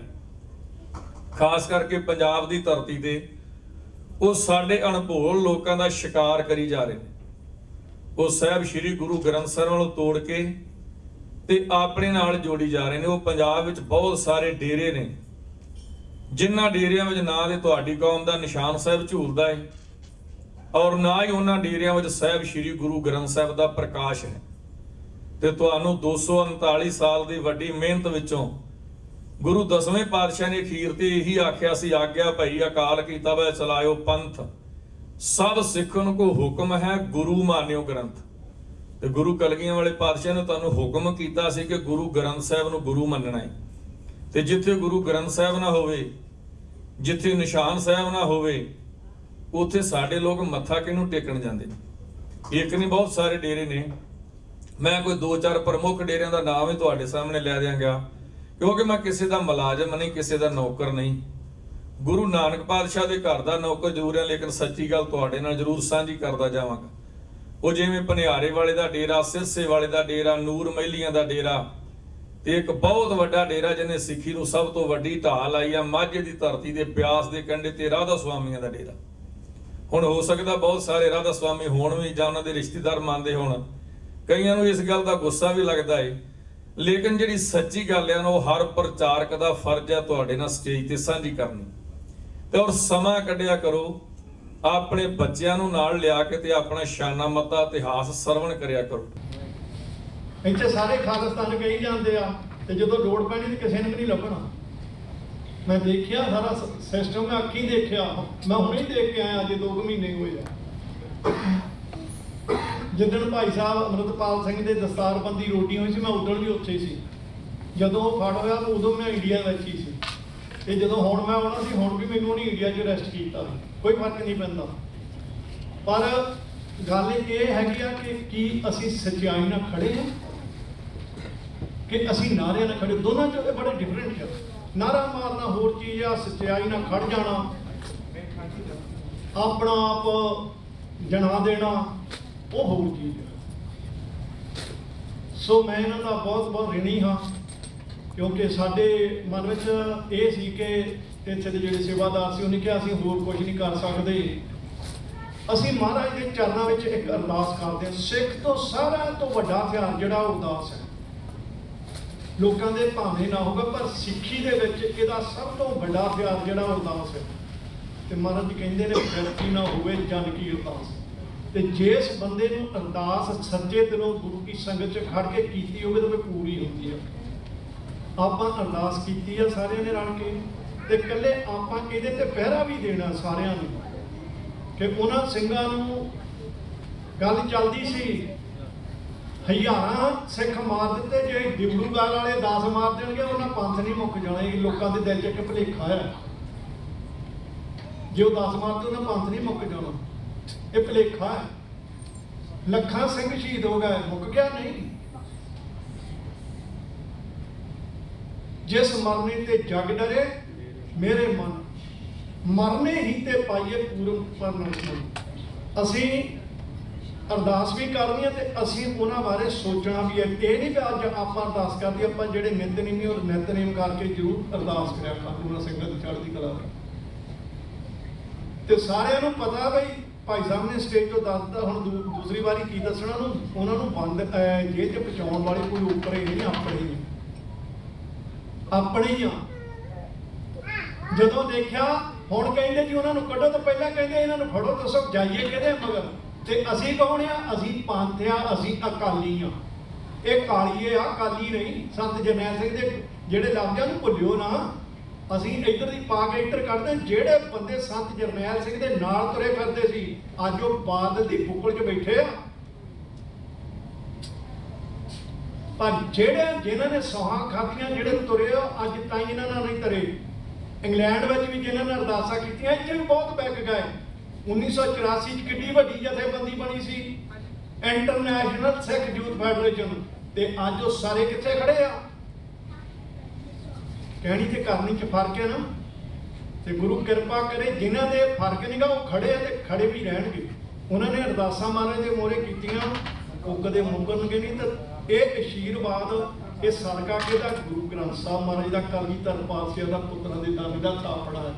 ਖਾਸ ਕਰਕੇ ਪੰਜਾਬ ਦੀ ਧਰਤੀ ਤੇ। ਉਹ ਸਾਡੇ ਅਣਭੋਲ ਲੋਕਾਂ ਦਾ ਸ਼ਿਕਾਰ ਕਰੀ ਜਾ ਰਹੇ ਨੇ। ਉਹ ਸਾਹਿਬ ਸ੍ਰੀ ਗੁਰੂ ਗ੍ਰੰਥ ਸਾਹਿਬ ਨੂੰ ਤੋੜ ਕੇ ਤੇ ਆਪਣੇ ਨਾਲ ਜੋੜੀ ਜਾ ਰਹੇ ਨੇ। ਉਹ ਪੰਜਾਬ ਵਿੱਚ ਬਹੁਤ ਸਾਰੇ ਡੇਰੇ ਨੇ, ਜਿਨ੍ਹਾਂ ਡੇਰਿਆਂ ਵਿੱਚ ਨਾ ਦੇ ਤੁਹਾਡੀ ਕੌਮ ਦਾ ਨਿਸ਼ਾਨ ਸਾਹਿਬ ਝੂਲਦਾ ਹੈ ਔਰ ਨਾ ਹੀ ਉਹਨਾਂ ਡੇਰਿਆਂ ਵਿੱਚ ਸਾਹਿਬ ਸ੍ਰੀ ਗੁਰੂ ਗ੍ਰੰਥ ਸਾਹਿਬ ਦਾ ਪ੍ਰਕਾਸ਼ ਹੈ। ਤੇ ਤੁਹਾਨੂੰ 239 ਸਾਲ ਦੀ ਵੱਡੀ ਮਿਹਨਤ ਵਿੱਚੋਂ ਗੁਰੂ 10ਵੇਂ ਪਾਤਸ਼ਾਹ ਨੇ ਅਖੀਰ ਤੇ ਇਹੀ ਆਖਿਆ ਸੀ, ਆਗਿਆ ਭਈ ਅਕਾਲ ਕੀਤਾ ਵੈ ਚਲਾਇਓ ਪੰਥ, ਸਭ ਸਿੱਖਨ ਕੋ ਹੁਕਮ ਹੈ ਗੁਰੂ ਮਾਨਿਓ ਗ੍ਰੰਥ। ਤੇ ਗੁਰੂ ਕਲਗੀਆਂ ਵਾਲੇ ਪਾਤਸ਼ਾਹ ਨੇ ਤੁਹਾਨੂੰ ਹੁਕਮ ਕੀਤਾ ਸੀ ਕਿ ਗੁਰੂ ਗ੍ਰੰਥ ਸਾਹਿਬ ਨੂੰ ਗੁਰੂ ਮੰਨਣਾ ਹੈ। ਤੇ ਜਿੱਥੇ ਗੁਰੂ ਗ੍ਰੰਥ ਸਾਹਿਬ ਨਾ ਹੋਵੇ, ਜਿੱਥੇ ਨਿਸ਼ਾਨ ਸਾਹਿਬ ਨਾ ਹੋਵੇ, ਉੱਥੇ ਸਾਡੇ ਲੋਕ ਮੱਥਾ ਕਿਹਨੂੰ ਟੇਕਣ ਜਾਂਦੇ ਨੇ? ਇੱਕ ਨਹੀਂ ਬਹੁਤ ਸਾਰੇ ਡੇਰੇ ਨੇ। ਮੈਂ ਕੋਈ 2-4 ਪ੍ਰਮੁੱਖ ਡੇਰਿਆਂ ਦਾ ਨਾਮ ਹੀ ਤੁਹਾਡੇ ਸਾਹਮਣੇ ਲੈ ਦਿਆਂਗਾ, ਕਿਉਂਕਿ ਮੈਂ ਕਿਸੇ ਦਾ ਮੁਲਾਜ਼ਮ ਨਹੀਂ, ਕਿਸੇ ਦਾ ਨੌਕਰ ਨਹੀਂ। ਗੁਰੂ ਨਾਨਕ ਪਾਤਸ਼ਾਹ ਦੇ ਘਰ ਦਾ ਨੌਕਰ ਜ਼ਰੂਰ ਹੈ, ਲੇਕਿਨ ਸੱਚੀ ਗੱਲ ਤੁਹਾਡੇ ਨਾਲ ਜ਼ਰੂਰ ਸਾਂਝੀ ਕਰਦਾ ਜਾਵਾਂਗਾ। ਉਹ ਜਿਵੇਂ ਭਨਿਆਰੇ ਵਾਲੇ ਦਾ ਡੇਰਾ, ਸਿਰਸੇ ਵਾਲੇ ਦਾ ਡੇਰਾ, ਨੂਰ ਮਹਿਲੀਆਂ ਦਾ ਡੇਰਾ ਤੇ ਇੱਕ ਬਹੁਤ ਵੱਡਾ ਡੇਰਾ ਜਿਹਨੇ ਸਿੱਖੀ ਨੂੰ ਸਭ ਤੋਂ ਵੱਡੀ ਢਾਲ ਆਈ ਆ, ਮਾਝੇ ਦੀ ਧਰਤੀ ਦੇ ਬਿਆਸ ਦੇ ਕੰਢੇ ਤੇ ਰਾਧਾ ਸੁਆਮੀਆਂ ਦਾ ਡੇਰਾ। ਹੁਣ ਹੋ ਸਕਦਾ ਬਹੁਤ ਸਾਰੇ ਰਾਧਾ ਸੁਆਮੀ ਹੋਣ ਵੀ ਜਾਂ ਉਹਨਾਂ ਦੇ ਰਿਸ਼ਤੇਦਾਰ ਮੰਨਦੇ ਹੋਣ, ਕਈਆਂ ਨੂੰ ਇਸ ਗੱਲ ਦਾ ਗੁੱਸਾ ਵੀ ਲੱਗਦਾ ਏ, ਲੇਕਿਨ ਜਿਹੜੀ ਸੱਚੀ ਗੱਲ ਹੈ ਨਾ, ਉਹ ਹਰ ਪ੍ਰਚਾਰਕ ਦਾ ਫਰਜ਼ ਹੈ ਤੁਹਾਡੇ ਨਾਲ ਸਟੇਜ ਤੇ ਸਾਂਝੀ ਕਰਨੀ। ਤੇ ਔਰ ਸਮਾਂ ਕੱਢਿਆ ਕਰੋ, ਆਪਣੇ ਬੱਚਿਆਂ ਨੂੰ ਨਾਲ ਲਿਆ ਕੇ ਤੇ ਆਪਣਾ ਸ਼ਾਨਾ ਮੱਤਾ ਇਤਿਹਾਸ ਸਰਵਣ ਕਰਿਆ ਕਰੋ। ਇੱਥੇ ਸਾਰੇ ਖਾਲਿਸਤਾਨ ਕਹੀ ਜਾਂਦੇ ਆ ਤੇ ਜਦੋਂ ਲੋੜ ਪੈਣੀ ਤੇ ਕਿਸੇ ਨੂੰ ਵੀ ਨਹੀਂ ਲੱਭਣਾ। ਮੈਂ ਦੇਖਿਆ ਸਾਰਾ ਸਿਸਟਮ, ਮੈਂ ਅੱਖੀਂ ਦੇਖਿਆ। ਮੈਂ ਹੁਣੇ ਦੇਖ ਕੇ ਆਇਆ, ਅੱਜ 2 ਮਹੀਨੇ ਹੋਏ ਆ। ਜਿੱਦਣ ਭਾਈ ਸਾਹਿਬ ਅੰਮ੍ਰਿਤਪਾਲ ਸਿੰਘ ਦੇ ਦਸਤਾਰਬੰਦੀ ਰੋਟੀ ਹੋਈ ਸੀ, ਮੈਂ ਉਦੋਂ ਵੀ ਉੱਥੇ ਸੀ। ਜਦੋਂ ਉਹ ਫੜ ਹੋਇਆ ਉਦੋਂ ਮੈਂ ਇੰਡੀਆ ਵਿੱਚ ਹੀ ਸੀ। ਤੇ ਜਦੋਂ ਹੁਣ ਮੈਂ ਆਉਣਾ ਸੀ, ਹੁਣ ਵੀ ਮੈਨੂੰ ਉਹਨੇ ਇੰਡੀਆ 'ਚ ਅਰੈਸਟ ਕੀਤਾ, ਕੋਈ ਫਰਕ ਨਹੀਂ ਪੈਂਦਾ। ਪਰ ਗੱਲ ਇਹ ਹੈਗੀ ਆ ਕਿ ਕੀ ਅਸੀਂ ਸੱਚਾਈ ਨਾਲ ਖੜੇ ਹਾਂ ਕਿ ਅਸੀਂ ਨਾਰਿਆਂ ਨਾਲ ਖੜੇ? ਦੋਨਾਂ 'ਚ ਇਹ ਬੜੇ ਡਿਫਰੈਂਟ ਆ। ਨਾਰਾ ਮਾਰਨਾ ਹੋਰ ਚੀਜ਼ ਆ, ਸੱਚਾਈ ਨਾਲ ਖੜ ਜਾਣਾ, ਆਪਣਾ ਆਪ ਜਣਾ ਦੇਣਾ, ਉਹ ਹੋਰ ਚੀਜ਼ ਆ। ਸੋ ਮੈਂ ਇਹਨਾਂ ਦਾ ਬਹੁਤ ਬਹੁਤ ਰਿਣੀ ਹਾਂ, ਕਿਉਂਕਿ ਸਾਡੇ ਮਨ ਵਿੱਚ ਇਹ ਸੀ ਕਿ ਇੱਥੇ ਦੇ ਜਿਹੜੇ ਸੇਵਾਦਾਰ ਸੀ ਉਹਨੇ ਕਿਹਾ ਅਸੀਂ ਹੋਰ ਕੁਝ ਨਹੀਂ ਕਰ ਸਕਦੇ। ਅਸੀਂ ਮਹਾਰਾਜ ਦੇ ਚਰਨਾਂ ਵਿੱਚ ਇੱਕ ਅਰਦਾਸ ਕਰਦੇ ਹਾਂ। ਸਿੱਖ ਤੋਂ ਸਾਰਿਆਂ ਤੋਂ ਵੱਡਾ ਹਥਿਆਰ ਜਿਹੜਾ ਉਹ ਅਰਦਾਸ ਹੈ। ਲੋਕਾਂ ਦੇ ਭਾਵੇਂ ਨਾ ਹੋਗਾ ਪਰ ਸਿੱਖੀ ਦੇ ਵਿੱਚ ਇਹਦਾ ਸਭ ਤੋਂ ਵੱਡਾ ਹਥਿਆਰ ਜਿਹੜਾ ਉਹ ਅਰਦਾਸ ਹੈ। ਤੇ ਮਹਾਰਾਜ ਜੀ ਕਹਿੰਦੇ ਨੇ ਵਿਅਕਤੀ ਨਾ ਹੋਵੇ ਜਨ ਕੀ ਅਰਦਾਸ। ਤੇ ਜਿਸ ਬੰਦੇ ਨੂੰ ਅਰਦਾਸ ਸੱਚੇ ਦਿਲੋਂ ਗੁਰੂ ਕੀ ਸੰਗਤ 'ਚ ਖੜ ਕੇ ਕੀਤੀ ਹੋਵੇ ਤਾਂ ਉਹ ਪੂਰੀ ਹੁੰਦੀ ਹੈ। ਆਪਾਂ ਅਰਦਾਸ ਕੀਤੀ ਆ ਸਾਰਿਆਂ ਨੇ ਰਲ ਕੇ, ਤੇ ਇਕੱਲੇ ਆਪਾਂ ਇਹਦੇ ਤੇ ਪਹਿਰਾ ਵੀ ਦੇਣਾ ਸਾਰਿਆਂ ਨੂੰ ਕਿ ਉਹਨਾਂ ਸਿੰਘਾਂ ਨੂੰ ਗੱਲ ਚੱਲਦੀ ਸੀ ਹਜ਼ਾਰਾਂ ਸਿੱਖ ਮਾਰ ਦਿੱਤੇ, ਜੇ ਡਿਬੜੂਗੜ੍ਹ ਵਾਲੇ 10 ਮਾਰ ਦੇਣਗੇ ਉਹਨਾਂ ਪੰਥ ਨਹੀਂ ਮੁੱਕ ਜਾਣਾ। ਇਹ ਲੋਕਾਂ ਦੇ ਦਿਲ 'ਚ ਇੱਕ ਭੁਲੇਖਾ ਹੈ, ਜੇ ਉਹ 10 ਮਾਰਦੇ ਉਹਨਾਂ ਪੰਥ ਨਹੀਂ ਮੁੱਕ ਜਾਣਾ। ਇਹ ਭੁਲੇਖਾ ਹੈ। ਲੱਖਾਂ ਸਿੰਘ ਸ਼ਹੀਦ ਹੋ ਗਏ, ਮੁੱਕ ਗਿਆ ਨਹੀਂ। ਜਿਸ ਮਰਨੇ ਤੇ ਜਗ ਡਰੇ ਮੇਰੇ ਮਨ, ਮਰਨੇ ਹੀ ਤੇ ਪਾਈਏ ਪੂਰਨ ਪਰਮ। ਅਸੀਂ ਅਰਦਾਸ ਵੀ ਕਰਨੀ ਹੈ ਤੇ ਅਸੀਂ ਉਹਨਾਂ ਬਾਰੇ ਸੋਚਣਾ ਵੀ ਹੈ। ਇਹ ਨਹੀਂ ਵੀ ਅੱਜ ਆਪਾਂ ਅਰਦਾਸ ਕਰਦੇ, ਆਪਾਂ ਜਿਹੜੇ ਨਿਤਨੇਮੀ ਔਰ ਨਿਤਨੇਮ ਕਰਕੇ ਜ਼ਰੂਰ ਅਰਦਾਸ ਕਰਿਆ ਖਾਤੂਨਾ ਸਿੰਘਾਂ ਦੀ ਚੜ੍ਹਦੀ ਕਲਾ। ਤੇ ਸਾਰਿਆਂ ਨੂੰ ਪਤਾ ਬਈ ਭਾਈ ਸਾਹਿਬ ਨੇ ਸਟੇਜ ਤੋਂ ਦੱਸ ਦਿੱਤਾ, ਹੁਣ ਦੂਸਰੀ ਵਾਰੀ ਕੀ ਦੱਸਣਾ ਨੂੰ। ਉਹਨਾਂ ਨੂੰ ਬੰਦ ਜੇਲ੍ਹ 'ਚ ਪਹੁੰਚਾਉਣ ਵਾਲੇ ਕੋਈ ਉੱਪਰ ਹੀ ਨਹੀਂ, ਆਪਣੇ ਹੀ ਆਪਣੇ ਹੀ ਆ। ਜਦੋਂ ਦੇਖਿਆ ਹੁਣ ਕਹਿੰਦੇ ਜੀ ਉਹਨਾਂ ਨੂੰ ਕੱਢੋ, ਤਾਂ ਪਹਿਲਾਂ ਕਹਿੰਦੇ ਇਹਨਾਂ ਨੂੰ ਫੜੋ, ਦੱਸੋ ਜਾਈਏ ਕਿਹਦੇ ਮਗਰ। ਤੇ ਅਸੀਂ ਕੌਣ ਆ? ਅਸੀਂ ਪੰਥ ਆ, ਅਸੀਂ ਅਕਾਲੀ ਆ। ਇਹ ਕਾਲੀਏ ਆ, ਅਕਾਲੀ ਨਹੀਂ। ਸੰਤ ਜਰਨੈਲ ਸਿੰਘ ਦੇ ਜਿਹੜੇ ਲਫ਼ਜ਼ਾਂ ਨੂੰ ਭੁੱਲਿਓ ਨਾ। ਅਸੀਂ ਇੱਧਰ ਦੀ ਪਾ ਕੇ ਇੱਧਰ ਕੱਢਦੇ। ਜਿਹੜੇ ਬੰਦੇ ਸੰਤ ਜਰਨੈਲ ਸਿੰਘ ਦੇ ਨਾਲ ਤੁਰੇ ਫਿਰਦੇ ਸੀ, ਅੱਜ ਉਹ ਬਾਦਲ ਦੀ ਬੁੱਕਲ 'ਚ ਬੈਠੇ ਆ। ਪਰ ਜਿਨ੍ਹਾਂ ਨੇ ਸੌਹਾਂ ਖਾਧੀਆਂ, ਜਿਹੜੇ ਤੁਰੇ ਹੋ ਅੱਜ ਤਾਈਂ ਇਹਨਾਂ ਨਾਲ ਨਹੀਂ ਤਰੇ। ਇੰਗਲੈਂਡ ਵਿੱਚ ਵੀ ਜਿਨ੍ਹਾਂ ਨੇ ਅਰਦਾਸਾਂ ਕੀਤੀਆਂ, ਇੱਥੇ ਵੀ ਬਹੁਤ ਬੈਕ ਗਏ। 1984 'ਚ ਕਿੱਡੀ ਵੱਡੀ ਜਥੇਬੰਦੀ ਬਣੀ ਸੀ, ਇੰਟਰਨੈਸ਼ਨਲ ਸਿੱਖ ਯੂਥ ਫੈਡਰੇਸ਼ਨ, ਤੇ ਅੱਜ ਉਹ ਸਾਰੇ ਕਿੱਥੇ ਖੜੇ ਆ। ਕਹਿਣੀ ਤੇ ਕਰਨੀ 'ਚ ਫਰਕ ਹੈ ਨਾ। ਤੇ ਗੁਰੂ ਕਿਰਪਾ ਕਰੇ ਜਿਨ੍ਹਾਂ ਦੇ ਫਰਕ ਨਹੀਂਗਾ ਉਹ ਖੜੇ ਆ ਤੇ ਖੜੇ ਵੀ ਰਹਿਣਗੇ। ਉਹਨਾਂ ਨੇ ਅਰਦਾਸਾਂ ਮਹਾਰਾਜ ਦੇ ਮੋਹਰੇ ਕੀਤੀਆਂ, ਉਹ ਕਦੇ ਮੁੱਕਣਗੇ ਨਹੀਂ। ਤਾਂ ਇਹ ਅਸ਼ੀਰਵਾਦ ਇਹ ਸਦਕਾ ਕਿਹਦਾ? ਗੁਰੂ ਗ੍ਰੰਥ ਸਾਹਿਬ ਮਹਾਰਾਜ ਦਾ, ਕਲਗੀਧਰ ਪਾਤਸ਼ਾਹ ਦਾ, ਪੁੱਤਰਾਂ ਦੇ ਦਾਨੀ ਦਾ ਥਾਪੜਾ ਹੈ।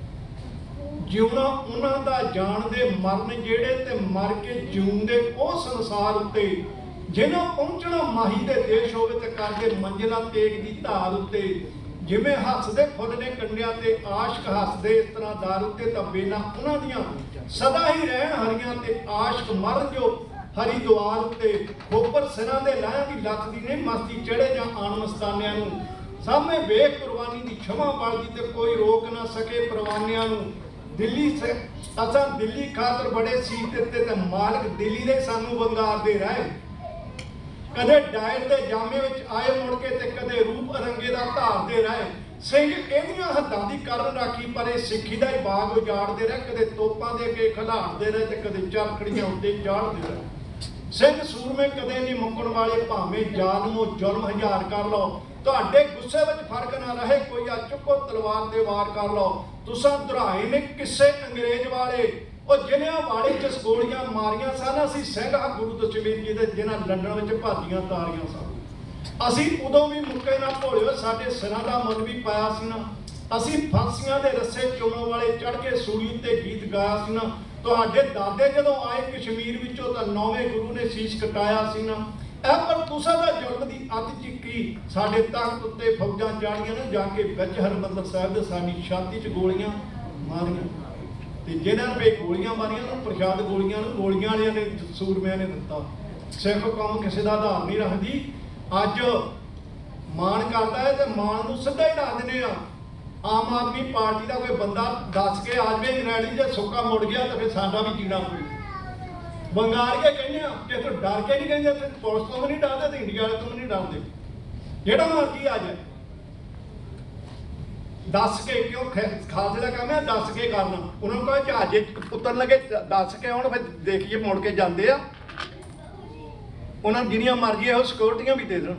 ਜਿਉਣਾ ਉਹਨਾਂ ਦਾ ਜਾਣਦੇ, ਮਰਨ ਜਿਹੜੇ ਤੇ ਮਰ ਕੇ ਜਿਉਂਦੇ ਉਹ ਸੰਸਾਰ ਉੱਤੇ, ਜਿਹਨਾਂ ਪਹੁੰਚਣਾ ਮਾਹੀ ਦੇ ਦੇਸ਼ ਹੋਵੇ ਤੇ ਕਰਦੇ ਮੰਜ਼ਿਲਾਂ ਤੇਗ ਦੀ ਧਾਰ ਉੱਤੇ। ਜਿਵੇਂ ਹੱਸਦੇ ਫੁੱਲ ਨੇ ਕੰਡਿਆਂ ਤੇ ਆਸ਼ਕ ਹੱਸਦੇ, ਇਸ ਤਰ੍ਹਾਂ ਦਰ ਉੱਤੇ ਤਾਂ ਬੇਨਾ ਉਹਨਾਂ ਦੀਆਂ ਸਦਾ ਹੀ ਰਹਿਣ ਹਰੀਆਂ ਤੇ ਆਸ਼ਕ ਮਰਨ ਜੋ ਹਰੀ ਦੁਆਰ ਉੱਤੇ। ਖੋਪਰ ਸਿਰਾਂ ਦੇ ਲਾਹਾਂ ਦੀ ਲੱਤ ਦੀ ਨਹੀਂ ਮਸਤੀ ਚੜੇ ਜਾਂ ਆਣ ਮਸਤਾਨਿਆਂ ਨੂੰ। ਸਾਹਮਣੇ ਵੇਖ ਕੁਰਬਾਨੀ ਦੀ ਛਮਾ ਬਲਦੀ ਤੇ ਕੋਈ ਰੋਕ ਨਾ ਸਕੇ ਪਰਵਾਨਿਆਂ ਨੂੰ। ਦਿੱਲੀ ਅਸਾਂ ਦਿੱਲੀ ਖਾਤਰ ਬੜੇ ਸੀਸ ਦਿੱਤੇ ਤੇ ਮਾਲਕ ਦਿੱਲੀ ਦੇ ਸਾਨੂੰ ਵੰਗਾਰਦੇ ਰਹੇ। ਕਦੇ ਡਾਇਰ ਦੇ ਜਾਮੇ ਵਿੱਚ ਆਏ ਮੁੜ ਕੇ ਤੇ ਕਦੇ ਰੂਪ ਅਰੰਗੇ ਦਾ ਧਾਰਦੇ ਰਹੇ। ਸਿੰਘ ਇਹਦੀਆਂ ਹੱਦਾਂ ਦੀ ਕਰਨ ਰਾਖੀ, ਪਰ ਇਹ ਸਿੱਖੀ ਦਾ ਹੀ ਬਾਗ ਉਜਾੜਦੇ ਰਹੇ। ਕਦੇ ਤੋਪਾਂ ਦੇ ਕੇ ਖਿਲਾੜਦੇ ਰਹੇ ਤੇ ਕਦੇ ਚਰਖੜੀਆਂ ਉੱਤੇ ਚਾੜਦੇ ਰਹੇ। ਸਿੰਘ ਸੂਰਮੇ ਕਦੇ ਨਹੀਂ ਮੁੱਕਣ ਵਾਲੇ, ਭਾਵੇਂ ਜ਼ਾਲਮੋ ਜ਼ੁਲਮ ਹਜ਼ਾਰ ਕਰ ਲਓ। ਤੁਹਾਡੇ ਗੁੱਸੇ ਵਿੱਚ ਫਰਕ ਨਾ ਰਹੇ ਕੋਈ, ਆ ਚੁੱਕੋ ਤਲਵਾਰ ਤੇ ਵਾਰ ਕਰ ਲਓ। ਤੁਸਾਂ ਦੁਹਰਾਏ ਨੇ ਕਿਸੇ ਅੰਗਰੇਜ਼ ਵਾਲੇ, ਉਹ ਜਿਨ੍ਹਾਂ ਵਾਲੇ ਜਿਸ ਗੋਲੀਆਂ ਮਾਰੀਆਂ ਸਨ। ਅਸੀਂ ਸਿੰਘਾਂ ਗੁਰੂ ਦਸ਼ਮੇਸ਼ ਜੀ ਦੇ ਜਿਨ੍ਹਾਂ ਲੰਡਨ ਵਿੱਚ ਭਾਜੀਆਂ ਤਾਰੀਆਂ ਸਨ। ਅਸੀਂ ਉਦੋਂ ਵੀ ਮੁੱਕੇ ਨਾ ਭੋਲਿਓ, ਸਾਡੇ ਸਿਰਾਂ ਦਾ ਮੁੱਲ ਵੀ ਪਾਇਆ ਸੀ ਨਾ। ਅਸੀਂ ਫਾਂਸੀਆਂ ਦੇ ਰੱਸੇ ਚੁੰਮਣ ਵਾਲੇ ਚੜ੍ਹ ਕੇ ਸੂਲੀ ਉੱਤੇ ਗੀਤ ਗਾਇਆ ਸੀ ਨਾ। ਤੁਹਾਡੇ ਦਾਦੇ ਜਦੋਂ ਆਏ ਕਸ਼ਮੀਰ ਵਿੱਚੋਂ ਤਾਂ 9ਵੇਂ ਗੁਰੂ ਨੇ ਸੀਸ ਕਟਾਇਆ ਸੀ ਨਾ। ਇਹ ਪਰ ਤੁਸਾਂ ਦਾ ਜ਼ੁਲਮ ਦੀ ਅੱਤ ਚਿੱਕੀ, ਸਾਡੇ ਤਖਤ ਉੱਤੇ ਫੌਜਾਂ ਚਾੜੀਆਂ ਨੇ ਜਾ ਕੇ ਵਿੱਚ ਹਰਿਮੰਦਰ ਸਾਹਿਬ ਦੇ ਸਾਡੀ ਛਾਤੀ 'ਚ ਗੋਲੀਆਂ ਮਾਰੀਆਂ। ਤੇ ਜਿਨ੍ਹਾਂ ਨੇ ਗੋਲੀਆਂ ਮਾਰੀਆਂ ਨੂੰ ਪ੍ਰਸ਼ਾਦ ਗੋਲੀਆਂ ਵਾਲਿਆਂ ਨੇ, ਸੂਰਮਿਆਂ ਨੇ ਦਿੱਤਾ। ਸਿੱਖ ਕੌਮ ਕਿਸੇ ਦਾ ਆਧਾਰ ਨਹੀਂ ਰੱਖਦੀ। ਅੱਜ ਮਾਣ ਕਰਦਾ ਹੈ ਤੇ ਮਾਣ ਨੂੰ ਸਿੱਧਾ ਹੀ ਲਾ ਦਿੰਦੇ ਆ। ਆਮ ਆਦਮੀ ਪਾਰਟੀ ਦਾ ਕੋਈ ਬੰਦਾ ਦੱਸ ਕੇ ਆ ਜਾਵੇ ਇੰਗਲੈਂਡ ਜੇ ਸੁੱਕਾ ਮੁੜ ਗਿਆ ਤਾਂ ਫਿਰ ਸਾਡਾ ਵੀ ਜੀਣਾ ਪਊ। ਬੰਗਾਲ ਕੇ ਕਹਿੰਦੇ ਆ ਕਿ ਤੂੰ ਡਰ ਕੇ ਨਹੀਂ ਕਹਿੰਦੇ, ਇੱਥੇ ਪੁਲਿਸ ਤੋਂ ਵੀ ਨਹੀਂ ਡਰਦੇ ਤੇ ਇੰਡੀਆ ਵਾਲੇ ਤੋਂ ਵੀ ਨਹੀਂ ਡਰਦੇ। ਜਿਹੜਾ ਮਰਜ਼ੀ ਆ ਜਾਏ ਦੱਸ ਕੇ, ਕਿਉਂ ਖਾਲਸੇ ਦਾ ਕੰਮ ਹੈ ਦੱਸ ਕੇ ਕਰਨਾ। ਉਹਨਾਂ ਨੂੰ ਕਹੋ ਜਹਾਜ਼ੇ ਉਤਰਨ ਲੱਗੇ ਦੱਸ ਕੇ ਆਉਣ, ਫਿਰ ਦੇਖੀਏ ਮੁੜ ਕੇ ਜਾਂਦੇ ਆ। ਉਹਨਾਂ ਨੂੰ ਜਿੰਨੀਆਂ ਮਰਜ਼ੀ ਇਹੋ ਸਿਕਿਉਰਟੀਆਂ ਵੀ ਦੇ ਦੇਣ।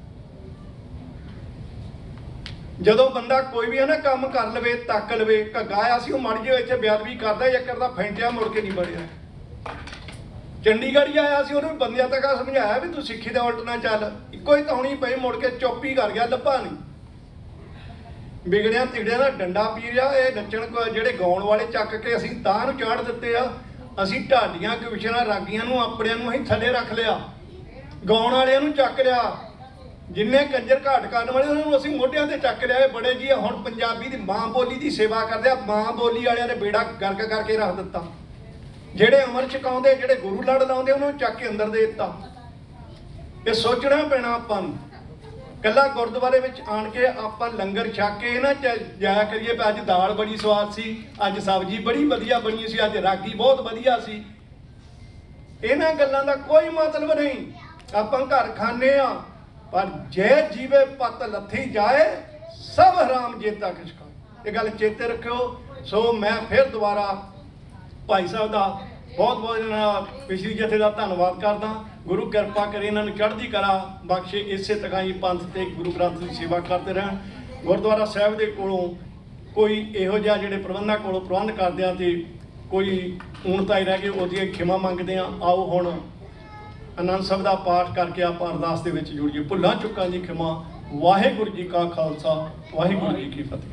ਜਦੋਂ ਬੰਦਾ ਕੋਈ ਵੀ ਹੈ ਨਾ ਕੰਮ ਕਰ ਲਵੇ, ਤੱਕ ਲਵੇ। ਘੱਗਾ ਆਇਆ ਸੀ ਉਹ ਮੜ ਜੇ ਇੱਥੇ ਬੇਅਦਬੀ ਕਰਦਾ, ਇੱਕ ਕਰਦਾ ਫੈਂਟਿਆ, ਮੁੜ ਕੇ ਨਹੀਂ ਵੜਿਆ। ਚੰਡੀਗੜ੍ਹ ਹੀ ਆਇਆ ਸੀ, ਉਹਨੂੰ ਬੰਦਿਆਂ ਤੱਕ ਸਮਝਾਇਆ ਵੀ ਤੂੰ ਸਿੱਖੀ ਦਾ ਉਲਟ ਨਾ ਚੱਲ। ਇੱਕੋ ਹੀ ਧੌਣੀ ਪਈ, ਮੁੜ ਕੇ ਚੁੱਪ ਹੀ ਕਰ ਗਿਆ, ਲੱਭਾ ਨਹੀਂ। ਵਿਗੜਿਆ ਤਿਗੜਿਆ ਦਾ ਡੰਡਾ ਪੀ ਰਿਹਾ। ਇਹ ਨੱਚਣ ਜਿਹੜੇ ਗਾਉਣ ਵਾਲੇ ਚੱਕ ਕੇ ਅਸੀਂ ਤਾਂ ਨੂੰ ਚਾੜ ਦਿੱਤੇ ਆ। ਅਸੀਂ ਢਾਡੀਆਂ ਕਵਿਸ਼ਨਾਂ ਰਾਗੀਆਂ ਨੂੰ ਆਪਣਿਆਂ ਨੂੰ ਅਸੀਂ ਥੱਲੇ ਰੱਖ ਲਿਆ, ਗਾਉਣ ਵਾਲਿਆਂ ਨੂੰ ਚੱਕ ਲਿਆ। ਜਿੰਨੇ ਕੰਜਰ ਘਾਟ ਕਰਨ ਵਾਲੇ ਉਹਨਾਂ ਨੂੰ ਅਸੀਂ ਮੋਢਿਆਂ ਤੇ ਚੱਕ ਲਿਆ। ਇਹ ਬੜੇ ਜੀ ਹੁਣ ਪੰਜਾਬੀ ਦੀ ਮਾਂ ਬੋਲੀ ਦੀ ਸੇਵਾ ਕਰਦੇ ਆ। ਮਾਂ ਬੋਲੀ ਵਾਲਿਆਂ ਨੇ ਬੇੜਾ ਗਰਕ ਕਰਕੇ ਰੱਖ ਦਿੱਤਾ। ਜਿਹੜੇ ਅਮਰ ਛਕਾਉਂਦੇ, ਜਿਹੜੇ ਗੁਰੂ ਲੜ ਲਾਉਂਦੇ, ਉਹਨਾਂ ਨੂੰ ਚੱਕ ਕੇ ਅੰਦਰ ਦੇ ਦਿੱਤਾ। ਇਹ ਸੋਚਣਾ ਪੈਣਾ ਆਪਾਂ ਨੂੰ। ਕੱਲਾ ਗੁਰਦੁਆਰੇ ਵਿੱਚ ਆਣ ਕੇ ਆਪਾਂ ਲੰਗਰ ਛਕ ਕੇ ਨਾ ਜਾਇਆ ਕਰੀਏ ਵੀ ਅੱਜ ਦਾਲ ਬੜੀ ਸਵਾਦ ਸੀ, ਅੱਜ ਸਬਜ਼ੀ ਬੜੀ ਵਧੀਆ ਬਣੀ ਸੀ, ਅੱਜ ਰਾਗੀ ਬਹੁਤ ਵਧੀਆ ਸੀ। ਇਹਨਾਂ ਗੱਲਾਂ ਦਾ ਕੋਈ ਮਤਲਬ ਨਹੀਂ। ਆਪਾਂ ਘਰ ਖਾਂਦੇ ਆ, ਪਰ ਜੇ ਜੀਵੇ ਪੱਤ ਲੱਥੀ ਜਾਏ ਸਭ ਹਰਾਮ ਜੇਤਾ ਕਿਛ ਕਾ। ਇਹ ਗੱਲ ਚੇਤੇ ਰੱਖਿਓ। ਸੋ ਮੈਂ ਫਿਰ ਦੁਬਾਰਾ ਭਾਈ ਸਾਹਿਬ ਦਾ ਬਹੁਤ ਬਹੁਤ ਪਿਛਲੀ ਜਥੇ ਦਾ ਧੰਨਵਾਦ ਕਰਦਾ। ਗੁਰੂ ਕਿਰਪਾ ਕਰੇ ਇਹਨਾਂ ਨੂੰ ਚੜ੍ਹਦੀ ਕਲਾ ਬਖਸ਼ੇ, ਇਸੇ ਤਰ੍ਹਾਂ ਹੀ ਪੰਥ ਤੇ ਗੁਰੂ ਗ੍ਰੰਥ ਦੀ ਸੇਵਾ ਕਰਦੇ ਰਹਿਣ। ਗੁਰਦੁਆਰਾ ਸਾਹਿਬ ਦੇ ਕੋਲੋਂ ਕੋਈ ਇਹੋ ਜਿਹਾ ਜਿਹੜੇ ਪ੍ਰਬੰਧਕਾਂ ਕੋਲੋਂ ਪ੍ਰਬੰਧ ਕਰਦਿਆਂ ਤੇ ਕੋਈ ਊਣਤਾ ਹੀ ਰਹਿ ਗਈ, ਉਹਦੀਆਂ ਖਿਮਾ ਮੰਗਦੇ ਹਾਂ। ਆਓ ਹੁਣ ਆਨੰਦ ਸਾਹਿਬ ਦਾ ਪਾਠ ਕਰਕੇ ਆਪਾਂ ਅਰਦਾਸ ਦੇ ਵਿੱਚ ਜੁੜੀਏ। ਭੁੱਲਾਂ ਚੁੱਕਾਂ ਦੀ ਖਿਮਾ। ਵਾਹਿਗੁਰੂ ਜੀ ਕਾ ਖਾਲਸਾ, ਵਾਹਿਗੁਰੂ ਜੀ ਕੀ ਫਤਿਹ।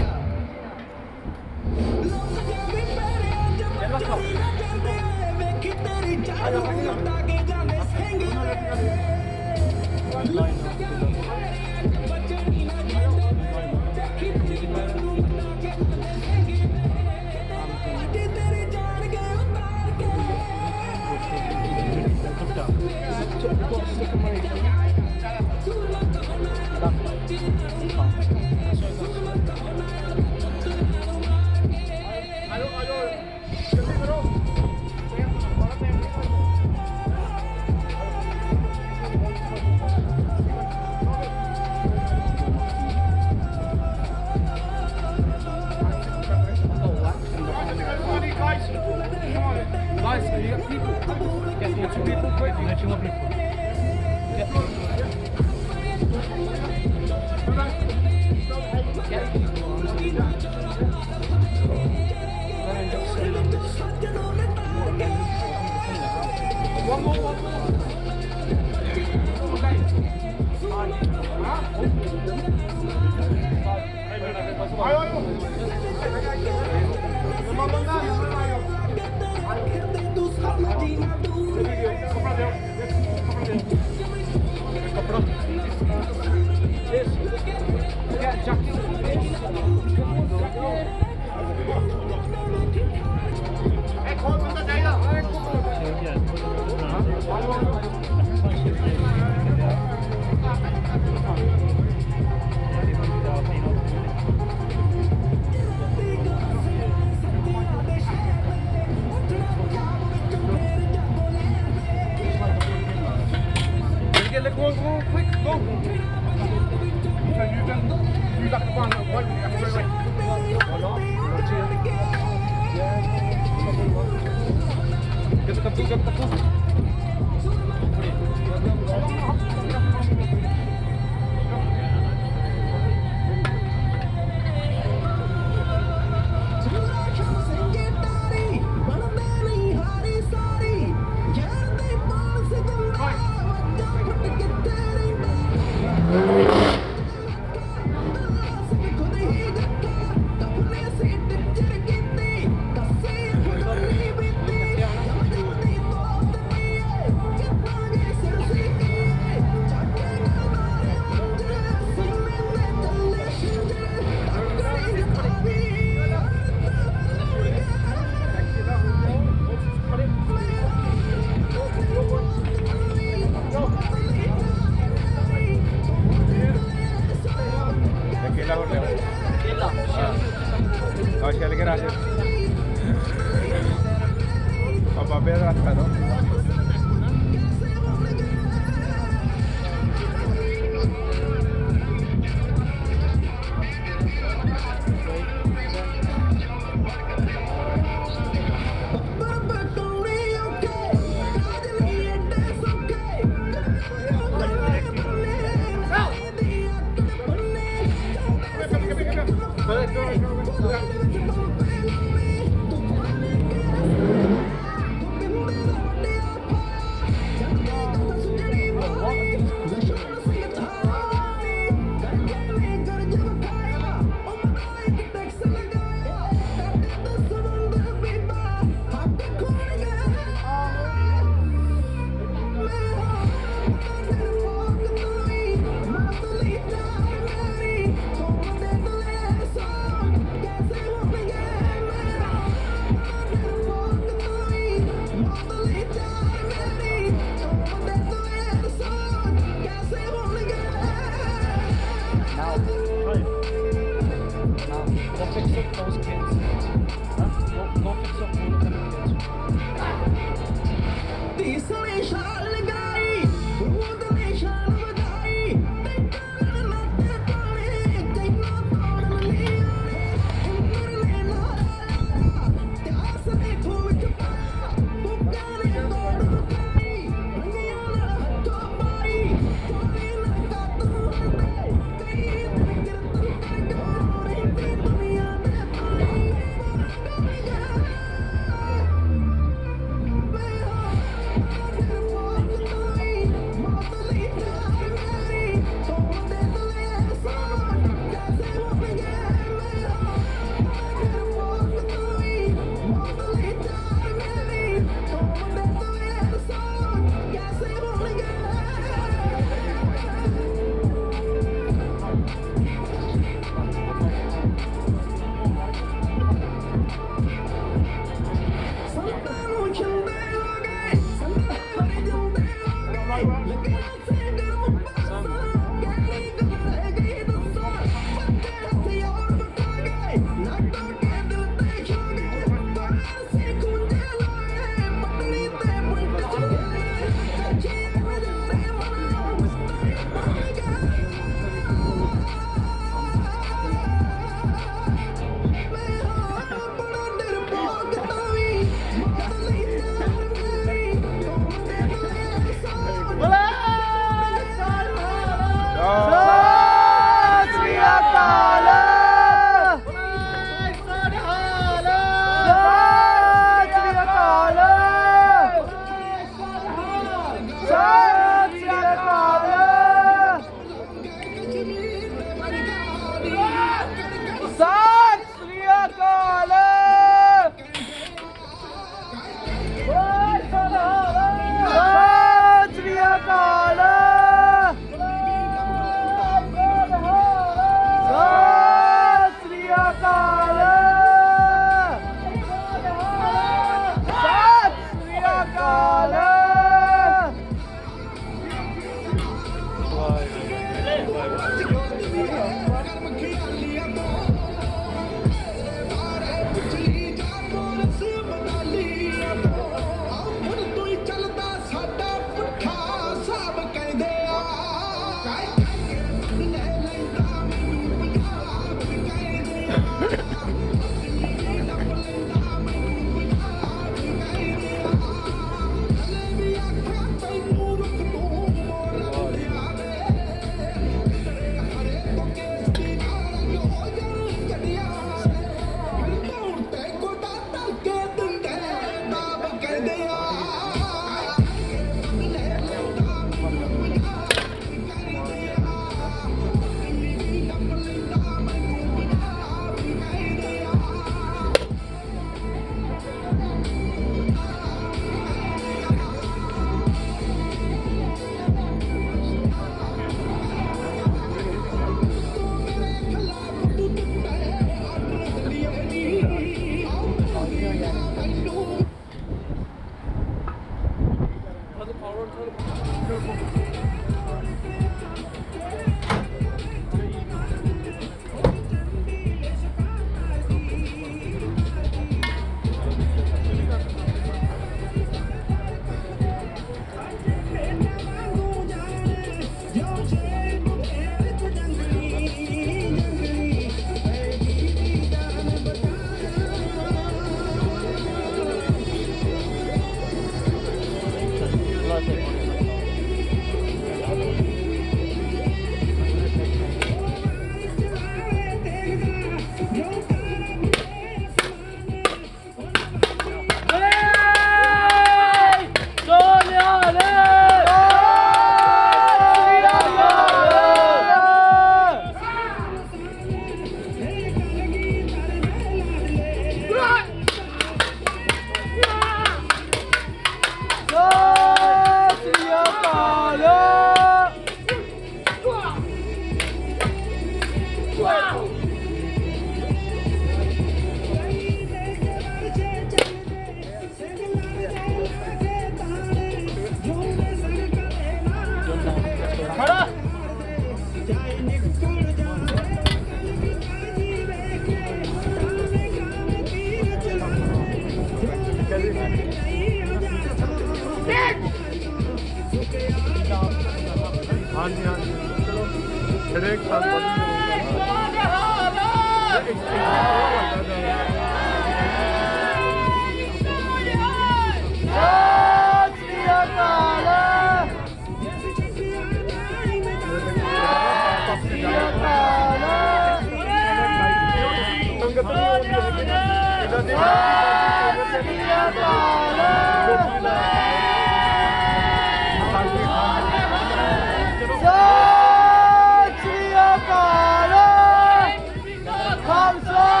Come